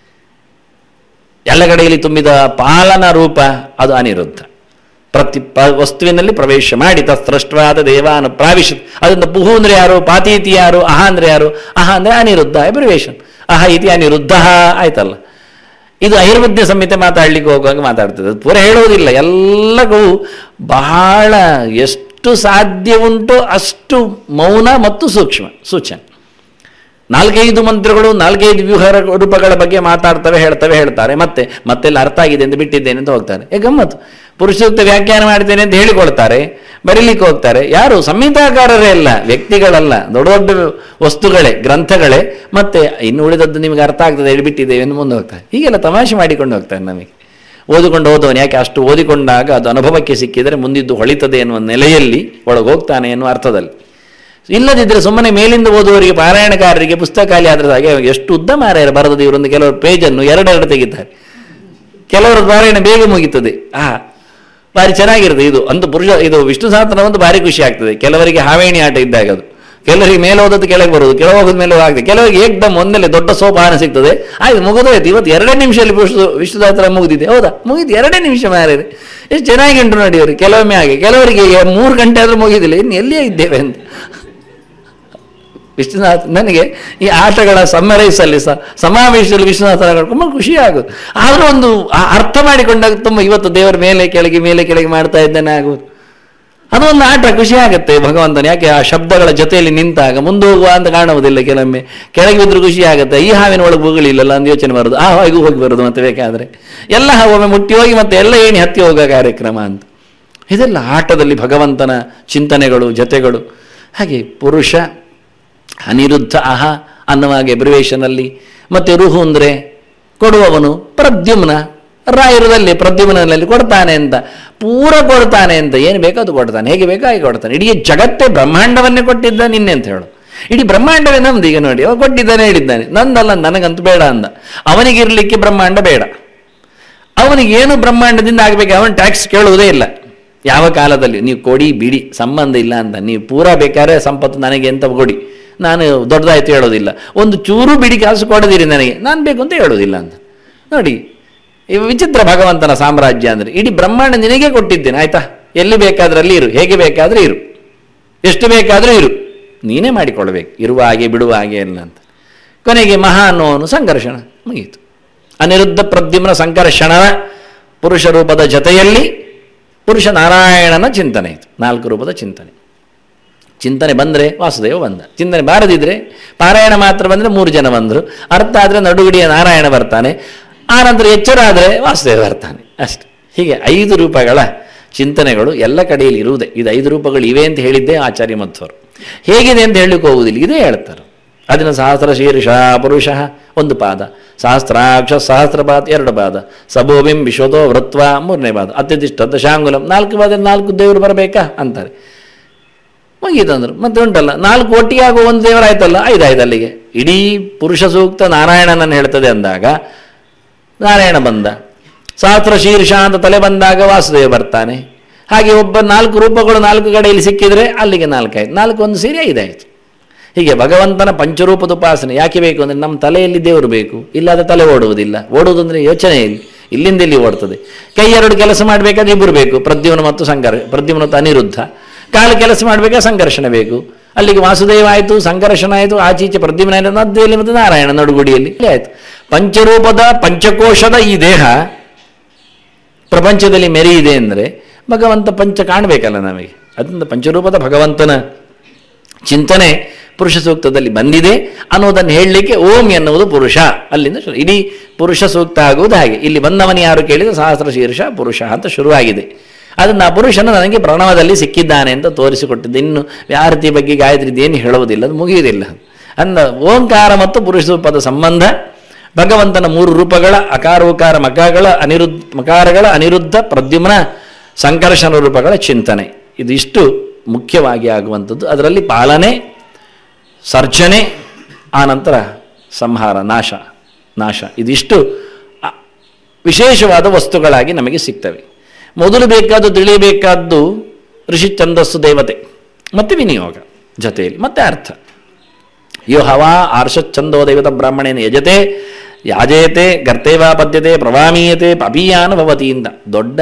ಎಲ್ಲ ಕಡೆಯಲ್ಲಿ ತುಂಬಿದ ಪಾಲನ ರೂಪ ಅದು ಅನಿರುದ್ಧ. ಪ್ರತಿ ಪ ವಸ್ತುವಿನಲ್ಲಿ ಪ್ರವೇಶ ಮಾಡಿ ತಸ್ರಷ್ಟವಾದ ದೇವಾನು ಪ್ರಾವಿಶ. ಅದರಿಂದ ಪುಹು ಅಂದರೆ ಯಾರು? ಪಾತೀತಿ ಯಾರು? ಅಹ ಅಂದರೆ ಯಾರು? ಅಹ ಅಂದರೆ ಅನಿರುದ್ಧ ಎಬ್ರಿವೇಶನ್. ಅಹ ಇತಿ ಅನಿರುದ್ಧ ಆಯ್ತಲ್ಲ. ಇದು ಐರ್ವಜ್ಞ ಸಂಹಿತೆ ಮಾತಾಡ್ಲಿಕ್ಕೆ ಹೋಗುವಾಗ ಮಾತಾಡ್ತದೆ. ಅದು ಪೂರ ಹೇಳುವುದಿಲ್ಲ. ಎಲ್ಲಗೂ ಬಹಳ ಎಷ್ಟು ಎಷ್ಟು ಸಾಧ್ಯ ಉಂಟು ಅಷ್ಟು ಮೌನ ಮತ್ತು ಸೂಕ್ಷ್ಮ ಸೂಚನೆ. ನಾಲ್ಕೈದು ಮಂತ್ರಗಳು ನಾಲ್ಕೈದು ವ್ಯೂಹ ರೂಪಗಳ ಬಗ್ಗೆ ಮಾತಾಡ್ತವೆ, ಹೇಳ್ತವೆ, ಹೇಳ್ತಾರೆ, ಮತ್ತೆ ಮತ್ತೆಲ್ಲ ಅರ್ಥ ಆಗಿದೆ ಅಂತ ಬಿಟ್ಟಿದ್ದೇನೆ ಅಂತ ಹೋಗ್ತಾರೆ. ಏ ಗಮ್ಮತ್ತು, ಪುರುಷ ಸೂಕ್ತ ವ್ಯಾಖ್ಯಾನ ಮಾಡ್ತೇನೆ ಅಂತ ಹೇಳಿಕೊಳ್ತಾರೆ, ಬರೀಲಿಕ್ಕೆ ಹೋಗ್ತಾರೆ. ಯಾರು? ಸಂಹಿತಾಕಾರರೇ ಅಲ್ಲ, ವ್ಯಕ್ತಿಗಳಲ್ಲ, ದೊಡ್ಡ ದೊಡ್ಡ ವಸ್ತುಗಳೇ, ಗ್ರಂಥಗಳೇ. ಮತ್ತೆ ಇನ್ನು ಉಳಿದದ್ದು ನಿಮಗೆ ಅರ್ಥ ಆಗ್ತದೆ ಹೇಳಿಬಿಟ್ಟಿದ್ದೇವೆ ಎಂದು ಮುಂದೆ ಹೋಗ್ತಾರೆ. ಹೀಗೆಲ್ಲ ತಮಾಷೆ ಮಾಡಿಕೊಂಡು ಹೋಗ್ತಾರೆ. ನಮಗೆ ಓದಿಕೊಂಡು ಹೋದವನು ಯಾಕೆ ಅಷ್ಟು ಓದಿಕೊಂಡಾಗ ಅದು ಅನುಭವಕ್ಕೆ ಸಿಕ್ಕಿದರೆ ಮುಂದಿದ್ದು ಹೊಳಿತದೆ ಎನ್ನುವ ನೆಲೆಯಲ್ಲಿ ಒಳಗೆ ಹೋಗ್ತಾನೆ ಎನ್ನುವ ಅರ್ಥದಲ್ಲಿ. ಇಲ್ಲದಿದ್ದರೆ ಸುಮ್ಮನೆ ಮೇಲಿಂದ ಓದುವವರಿಗೆ, ಪಾರಾಯಣಕಾರರಿಗೆ ಪುಸ್ತಕ ಖಾಲಿ ಆದ್ರೆ ಹಾಗೆ ಎಷ್ಟು ಉದ್ದ ಮಾರಾಯರು ಬರೆದದ್ದು ಇವರೊಂದು ಕೆಲವರು ಪೇಜನ್ನು ಎರಡೆರಡು ತೆಗಿತಾರೆ, ಕೆಲವರ ಪಾರಾಯಣ ಬೇಗ ಮುಗೀತದೆ. ಆ ಭಾರಿ ಚೆನ್ನಾಗಿರುತ್ತೆ ಇದು. ಅಂತ ಪುರುಷ ಇದು ವಿಷ್ಣು ಸಹಸ್ರನಾಮ ಒಂದು ಭಾರಿ ಖುಷಿ ಆಗ್ತದೆ. ಕೆಲವರಿಗೆ ಹಾವೇಣಿ ಆಟ ಇದ್ದಾಗ ಅದು, ಕೆಲವರಿಗೆ ಮೇಲೆ ಓದೋದು ಕೆಳಗೆ ಬರೋದು, ಕೆಳಗೆ ಹೋಗೋದು ಮೇಲೆ ಆಗ್ತದೆ, ಕೆಲವರಿಗೆ ಏಕ್ದಮ್ ಒಂದಲ್ಲೇ ದೊಡ್ಡ ಸೋಪಾನ ಸಿಗ್ತದೆ. ಆಯ್ತು ಮುಗಿದೋಯ್ತು, ಇವತ್ತು ಎರಡೇ ನಿಮಿಷದಲ್ಲಿ ವಿಷ್ಣು ವಿಷ್ಣು ಸಹಸ್ರ ಮುಗಿದಿದೆ. ಹೌದಾ, ಮುಗಿದು ಎರಡೇ ನಿಮಿಷ ಮಾರಿದೆ, ಎಷ್ಟು ಚೆನ್ನಾಗಿ ಉಂಟು ನೋಡಿ ಅವರು. ಕೆಲವೊಮ್ಮೆ ಹಾಗೆ, ಕೆಲವರಿಗೆ ಮೂರು ಗಂಟೆ ಆದರೂ ಮುಗಿದಿಲ್ಲ, ಇನ್ನು ಎಲ್ಲಿಯೇ ಇದ್ದೇವೆ ಅಂತ. ವಿಶ್ವನಾಥ ನನಗೆ ಈ ಆಟಗಳ ಸಮ್ಮರೈಸಲ್ಲಿ ಸ ಸಮಾವೇಶದಲ್ಲಿ ವಿಶ್ವನಾಥನ ತುಂಬ ಖುಷಿ ಆಗೋದು. ಆದರೂ ಒಂದು ಅರ್ಥ ಮಾಡಿಕೊಂಡಾಗ ತುಂಬ ಇವತ್ತು ದೇವರ ಮೇಲೆ ಕೆಳಗೆ ಮೇಲೆ ಕೆಳಗೆ ಮಾಡ್ತಾ ಇದ್ದೇನೆ ಆಗೋದು. ಅದೊಂದು ಆಟ ಖುಷಿ ಆಗುತ್ತೆ ಭಗವಂತನ. ಯಾಕೆ ಆ ಶಬ್ದಗಳ ಜೊತೆಯಲ್ಲಿ ನಿಂತಾಗ ಮುಂದೆ ಹೋಗುವ ಅಂತ ಕಾಣುವುದಿಲ್ಲ. ಕೆಲವೊಮ್ಮೆ ಕೆಳಗೆ ಬಿದ್ದರೂ ಖುಷಿ ಆಗುತ್ತೆ. ಈ ಹಾವಿನ ಒಳಗೆ ಹೋಗಲಿಲ್ಲಲ್ಲ ಅಂತ ಯೋಚನೆ ಬರೋದು, ಆ ಹಾವಿಗೂ ಹೋಗಿ ಬರೋದು ಮತ್ತೆ ಬೇಕಾದರೆ ಎಲ್ಲ ಒಮ್ಮೆ ಮುಟ್ಟಿ ಹೋಗಿ ಮತ್ತೆ ಎಲ್ಲ ಏಣಿ ಹತ್ತಿ ಹೋಗೋ ಕಾರ್ಯಕ್ರಮ ಅಂತ. ಇದೆಲ್ಲ ಆಟದಲ್ಲಿ ಭಗವಂತನ ಚಿಂತನೆಗಳು ಜೊತೆಗಳು. ಹಾಗೆ ಪುರುಷ ಅನಿರುದ್ಧ ಅಹ ಅನ್ನುವಾಗೆ ಬ್ರಿವೇಷನಲ್ಲಿ. ಮತ್ತೆ ರುಹು ಅಂದರೆ ಕೊಡುವವನು ಪ್ರದ್ಯುಮ್ನ. ರಾಯರದಲ್ಲಿ ಪ್ರದ್ಯುಮ್ನಲ್ಲಿ ಕೊಡ್ತಾನೆ ಅಂತ, ಪೂರ ಕೊಡ್ತಾನೆ ಅಂತ, ಏನು ಬೇಕೋ ಅದು ಕೊಡ್ತಾನೆ, ಹೇಗೆ ಬೇಕೋ ಹಾಗೆ ಕೊಡ್ತಾನೆ. ಇಡೀ ಜಗತ್ತೇ ಬ್ರಹ್ಮಾಂಡವನ್ನೇ ಕೊಟ್ಟಿದ್ದ ನಿನ್ನೆ ಅಂತ ಹೇಳು. ಇಡೀ ಬ್ರಹ್ಮಾಂಡವೇ ನಮ್ದು. ಈಗ ನೋಡಿ, ಅವ ಕೊಟ್ಟಿದ್ದಾನೆ ಹೇಳಿದ್ದಾನೆ, ನಂದಲ್ಲ ನನಗಂತೂ ಬೇಡ ಅಂದ. ಅವನಿಗಿರಲಿಕ್ಕೆ ಬ್ರಹ್ಮಾಂಡ ಬೇಡ, ಅವನಿಗೇನು ಬ್ರಹ್ಮಾಂಡದಿಂದ ಆಗಬೇಕು, ಅವನು ಟ್ಯಾಕ್ಸ್ ಕೇಳುವುದೇ ಇಲ್ಲ ಯಾವ ಕಾಲದಲ್ಲಿ. ನೀವು ಕೊಡಿ ಬಿಡಿ ಸಂಬಂಧ ಇಲ್ಲ ಅಂತ, ನೀವು ಪೂರ ಬೇಕಾದ್ರೆ ಸಂಪತ್ತು ನನಗೆ ಅಂತ ಕೊಡಿ, ನಾನು ದೊಡ್ಡದಾಯ್ತು ಹೇಳೋದಿಲ್ಲ. ಒಂದು ಚೂರು ಬಿಡಿ ಕಾಸು ಕೊಡದಿರಿ ನನಗೆ, ನಾನು ಬೇಕು ಅಂತ ಹೇಳೋದಿಲ್ಲ ಅಂತ. ನೋಡಿ ವಿಚಿತ್ರ ಭಗವಂತನ ಸಾಮ್ರಾಜ್ಯ ಅಂದರೆ. ಇಡೀ ಬ್ರಹ್ಮಾಂಡ ನಿನಗೆ ಕೊಟ್ಟಿದ್ದೇನೆ, ಆಯ್ತಾ, ಎಲ್ಲಿ ಬೇಕಾದ್ರಲ್ಲಿ ಇರು, ಹೇಗೆ ಬೇಕಾದರೂ ಇರು, ಎಷ್ಟು ಬೇಕಾದರೂ ಇರು, ನೀನೇ ಮಾಡಿಕೊಳ್ಬೇಕು, ಇರುವ ಹಾಗೆ ಬಿಡುವ ಹಾಗೆ ಇಲ್ಲ ಅಂತ. ಕೊನೆಗೆ ಮಹಾ ಅನ್ನೋನು ಸಂಘರ್ಷಣ ಮುಗೀತು. ಅನಿರುದ್ಧ ಪ್ರದ್ಯುಮ್ನ ಸಂಘರ್ಷಣನ ಪುರುಷ ರೂಪದ ಜೊತೆಯಲ್ಲಿ ಪುರುಷ ನಾರಾಯಣನ ಚಿಂತನೆ ಇತ್ತು. ನಾಲ್ಕು ರೂಪದ ಚಿಂತನೆ. ಚಿಂತನೆ ಬಂದರೆ ವಾಸುದೇವ ಬಂದ, ಚಿಂತನೆ ಬಾರದಿದ್ರೆ ಪಾರಾಯಣ ಮಾತ್ರ ಬಂದರೆ ಮೂರು ಜನ ಬಂದರು, ಅರ್ಥ ಆದರೆ ನಡುಗುಡಿಯ ನಾರಾಯಣ ಬರ್ತಾನೆ, ಆನಂತರ ಎಚ್ಚರ ಆದರೆ ವಾಸುದೇವ ಬರ್ತಾನೆ, ಅಷ್ಟೆ. ಹೀಗೆ ಐದು ರೂಪಗಳ ಚಿಂತನೆಗಳು ಎಲ್ಲ ಕಡೆಯಲ್ಲಿ ಇರುವುದೇ. ಇದು ಐದು ರೂಪಗಳು ಇವೆ ಅಂತ ಹೇಳಿದ್ದೇ ಆಚಾರ್ಯ ಮಧ್ವರು. ಹೇಗಿದೆ ಅಂತ ಹೇಳಲಿಕ್ಕೆ ಹೋಗುವುದಿಲ್ಲ, ಇದೇ ಹೇಳ್ತಾರೆ. ಅದನ್ನು ಸಹಸ್ರ ಶೀರ್ಷ ಪುರುಷ ಒಂದು ಪಾದ, ಸಹಸ್ರಾಕ್ಷ ಸಹಸ್ರಪಾದ ಎರಡು ಪಾದ, ಸಭೋಬಿಂ ವಿಶ್ವತೋ ವೃತ್ವ ಮೂರನೇ ಪಾದ, ಅತ್ಯತಿಷ್ಠ ದಶಾಂಗುಲಂ ನಾಲ್ಕು ಪಾದ, ನಾಲ್ಕು ದೇವರು ಬರಬೇಕಾ ಅಂತಾರೆ. ಮುಗೀತಂದ್ರು. ಮತ್ತೆ ಉಂಟಲ್ಲ ನಾಲ್ಕು ಒಟ್ಟಿಗೆ ಆಗುವ ಒಂದು ದೇವರಾಯ್ತಲ್ಲ, ಐದಾಯ್ತು ಅಲ್ಲಿಗೆ. ಇಡೀ ಪುರುಷ ಸೂಕ್ತ ನಾರಾಯಣನನ್ನು ಹೇಳ್ತದೆ ಅಂದಾಗ ನಾರಾಯಣ ಬಂದ, ಸಹಸ್ರ ಶೀರ್ಷ ಅಂತ ತಲೆ ಬಂದಾಗ ವಾಸುದೇವ ಬರ್ತಾನೆ. ಹಾಗೆ ಒಬ್ಬ ನಾಲ್ಕು ರೂಪಗಳು ನಾಲ್ಕು ಕಡೆಯಲ್ಲಿ ಸಿಕ್ಕಿದರೆ ಅಲ್ಲಿಗೆ ನಾಲ್ಕಾಯ್ತು, ನಾಲ್ಕು ಒಂದು ಸೇರಿ ಐದಾಯಿತು. ಹೀಗೆ ಭಗವಂತನ ಪಂಚರೂಪದ ಉಪಾಸನೆ ಯಾಕೆ ಬೇಕು ಅಂದರೆ ನಮ್ಮ ತಲೆಯಲ್ಲಿ ದೇವರು ಬೇಕು, ಇಲ್ಲಾದ ತಲೆ ಓಡುವುದಿಲ್ಲ. ಓಡುವುದಂದರೆ ಯೋಚನೆಯಲ್ಲಿ ಇಲ್ಲಿಂದ ಇಲ್ಲಿ ಓಡ್ತದೆ. ಕೈ ಎರಡು ಕೆಲಸ ಮಾಡಬೇಕಾದ್ರೆ ಇಬ್ಬರು ಬೇಕು, ಪ್ರದ್ಯುಮ್ನ ಮತ್ತು ಸಂಘರ್ಷ, ಪ್ರದ್ಯುಮ್ನ ಮತ್ತು ಅನಿರುದ್ಧ. ಕಾಲು ಕೆಲಸ ಮಾಡಬೇಕಾದ್ರೆ ಸಂಘರ್ಷಣ ಬೇಕು. ಅಲ್ಲಿಗೆ ವಾಸುದೇವ ಆಯಿತು, ಸಂಘರ್ಷಣ ಆಯಿತು, ಆಚೀಚೆ ಪ್ರದ್ಯುಮ್ನ ಮಧ್ಯದಲ್ಲಿ ಮತ್ತು ನಾರಾಯಣ ನಡುಗುಡಿಯಲ್ಲಿ ಆಯಿತು. ಪಂಚರೂಪದ ಪಂಚಕೋಶದ ಈ ದೇಹ ಪ್ರಪಂಚದಲ್ಲಿ ಮೆರೆಯಿದೆ ಅಂದರೆ ಭಗವಂತ ಪಂಚ ಕಾಣಬೇಕಲ್ಲ ನಮಗೆ. ಅದರಿಂದ ಪಂಚರೂಪದ ಭಗವಂತನ ಚಿಂತನೆ ಪುರುಷ ಸೂಕ್ತದಲ್ಲಿ ಬಂದಿದೆ ಅನ್ನೋದನ್ನು ಹೇಳಲಿಕ್ಕೆ ಓಂ ಎನ್ನುವುದು ಪುರುಷ. ಅಲ್ಲಿಂದ ಶುರು. ಇಡೀ ಪುರುಷ ಸೂಕ್ತ ಆಗುವುದು ಹಾಗೆ. ಇಲ್ಲಿ ಬಂದವನು ಯಾರು ಕೇಳಿದ ಸಹಸ್ರ ಶೀರ್ಷ ಪುರುಷ ಅಂತ ಶುರುವಾಗಿದೆ. ಅದನ್ನು ಆ ಪುರುಷನು ನನಗೆ ಪ್ರಣವದಲ್ಲಿ ಸಿಕ್ಕಿದ್ದಾನೆ ಅಂತ ತೋರಿಸಿಕೊಟ್ಟಿದ್ದೆ. ಇನ್ನು ವ್ಯಾಹೃತಿ ಬಗ್ಗೆ ಗಾಯತ್ರಿದ್ದು ಏನು ಹೇಳುವುದಿಲ್ಲ, ಅದು ಮುಗಿಯುವುದಿಲ್ಲ. ಅಂದ ಓಂಕಾರ ಮತ್ತು ಪುರುಷ ರೂಪದ ಸಂಬಂಧ, ಭಗವಂತನ ಮೂರು ರೂಪಗಳ ಅಕಾರ ಉಕಾರ ಮಕಾರಗಳ ಅನಿರುದ್ಧ ಮಕಾರಗಳ ಅನಿರುದ್ಧ ಪ್ರದ್ಯುಮ್ನ ಸಂಕರ್ಷಣ ರೂಪಗಳ ಚಿಂತನೆ, ಇದಿಷ್ಟು ಮುಖ್ಯವಾಗಿ ಆಗುವಂಥದ್ದು. ಅದರಲ್ಲಿ ಪಾಲನೆ, ಸರ್ಜನೆ, ಆನಂತರ ಸಂಹಾರ, ನಾಶ ನಾಶ ಇದಿಷ್ಟು ವಿಶೇಷವಾದ ವಸ್ತುಗಳಾಗಿ ನಮಗೆ ಸಿಗ್ತವೆ. ಮೊದಲು ಬೇಕಾದ್ದು ತಿಳಿಯಬೇಕಾದ್ದು ಋಷಿ ಛಂದಸ್ಸು ದೇವತೆ ಮತ್ತು ವಿನಿಯೋಗ ಜೊತೆಯಲ್ಲಿ ಮತ್ತೆ ಅರ್ಥ. ಯೋ ಹವಾ ಆರ್ಷಚ್ಛಂದೋ ದೈವತ ಬ್ರಾಹ್ಮಣೇನ ಯಜತೆ ಯಾಜೇತೆ ಗರ್ತೇವಾ ಪದ್ಯತೆ ಪ್ರವಾಮೀಯತೆ ಪಪೀಯಾನ ಭವತಿಯಿಂದ ದೊಡ್ಡ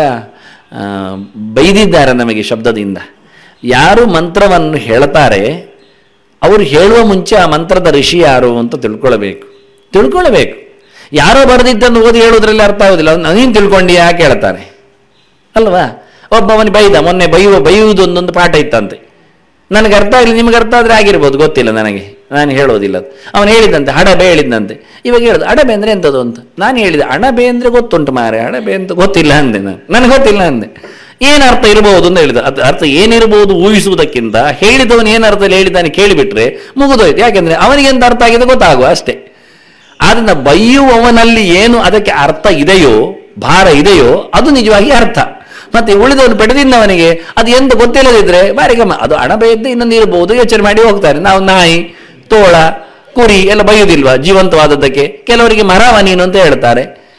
ಬೈದಿದ್ದಾರೆ ನಮಗೆ ಶಬ್ದದಿಂದ. ಯಾರು ಮಂತ್ರವನ್ನು ಹೇಳ್ತಾರೆ ಅವರು ಹೇಳುವ ಮುಂಚೆ ಆ ಮಂತ್ರದ ಋಷಿ ಯಾರು ಅಂತ ತಿಳ್ಕೊಳ್ಬೇಕು ತಿಳ್ಕೊಳ್ಬೇಕು ಯಾರೋ ಬರೆದಿದ್ದನ್ನು ಓದಿ ಹೇಳೋದ್ರಲ್ಲಿ ಅರ್ಥ ಆಗೋದಿಲ್ಲ. ನೀನು ತಿಳ್ಕೊಂಡು ಯಾಕೆ ಹೇಳ್ತಾರೆ ಅಲ್ವಾ? ಒಬ್ಬವನು ಬೈದ, ಮೊನ್ನೆ ಬೈಯುವ ಬೈಯುವುದು ಒಂದೊಂದು ಪಾಠ ಇತ್ತಂತೆ. ನನಗೆ ಅರ್ಥ ಇಲ್ಲ, ನಿಮ್ಗೆ ಅರ್ಥ ಆದರೆ ಆಗಿರ್ಬೋದು, ಗೊತ್ತಿಲ್ಲ ನನಗೆ, ನಾನು ಹೇಳೋದಿಲ್ಲ. ಅವನು ಹೇಳಿದಂತೆ ಅಣಬೆ ಹೇಳಿದಂತೆ. ಇವಾಗ ಹೇಳೋದು ಅಣಬೆ ಅಂದರೆ ಎಂಥದ್ದು ಅಂತ. ನಾನು ಹೇಳಿದೆ ಅಣಬೆ ಅಂದರೆ ಗೊತ್ತುಂಟು ಮಾರೆ, ಅಣಬೆ ಅಂತ ಗೊತ್ತಿಲ್ಲ ಅಂದೆ. ನಾನು ನನಗೆ ಗೊತ್ತಿಲ್ಲ ಅಂದೆ. ಏನು ಅರ್ಥ ಇರಬಹುದು ಅಂತ ಹೇಳಿದ. ಅದು ಅರ್ಥ ಏನಿರ್ಬೋದು ಊಹಿಸುವುದಕ್ಕಿಂತ ಹೇಳಿದವನು ಏನು ಅರ್ಥದಲ್ಲಿ ಹೇಳಿದ್ದಾನೆ ಕೇಳಿಬಿಟ್ರೆ ಮುಗಿದೋಯ್ತು. ಯಾಕೆಂದರೆ ಅವನಿಗೆ ಎಂತ ಅರ್ಥ ಆಗಿದೆ ಗೊತ್ತಾಗುವ ಅಷ್ಟೇ. ಆದ್ದರಿಂದ ಬೈಯುವವನಲ್ಲಿ ಏನು ಅದಕ್ಕೆ ಅರ್ಥ ಇದೆಯೋ, ಭಾರ ಇದೆಯೋ, ಅದು ನಿಜವಾಗಿ ಅರ್ಥ. ಮತ್ತೆ ಉಳಿದವನು ಪಡೆದಿದ್ದವನಿಗೆ ಅದು ಎಂತ ಗೊತ್ತಿಲ್ಲದಿದ್ರೆ ಬಾರಿ ಗಮ್ಮ. ಅದು ಅಣಬೆ ಇದ್ದೇ ಇನ್ನೊಂದು ಇರಬಹುದು, ಯೋಚನೆ ಮಾಡಿ ಹೋಗ್ತಾರೆ. ನಾವು ನಾಯಿ, ತೋಳ, ಕುರಿ ಎಲ್ಲ ಬೈಯುವುದಿಲ್ವಾ ಜೀವಂತವಾದದ್ದಕ್ಕೆ? ಕೆಲವರಿಗೆ ಮರವ ನೀನು ಅಂತ ಹೇಳ್ತಾರೆ,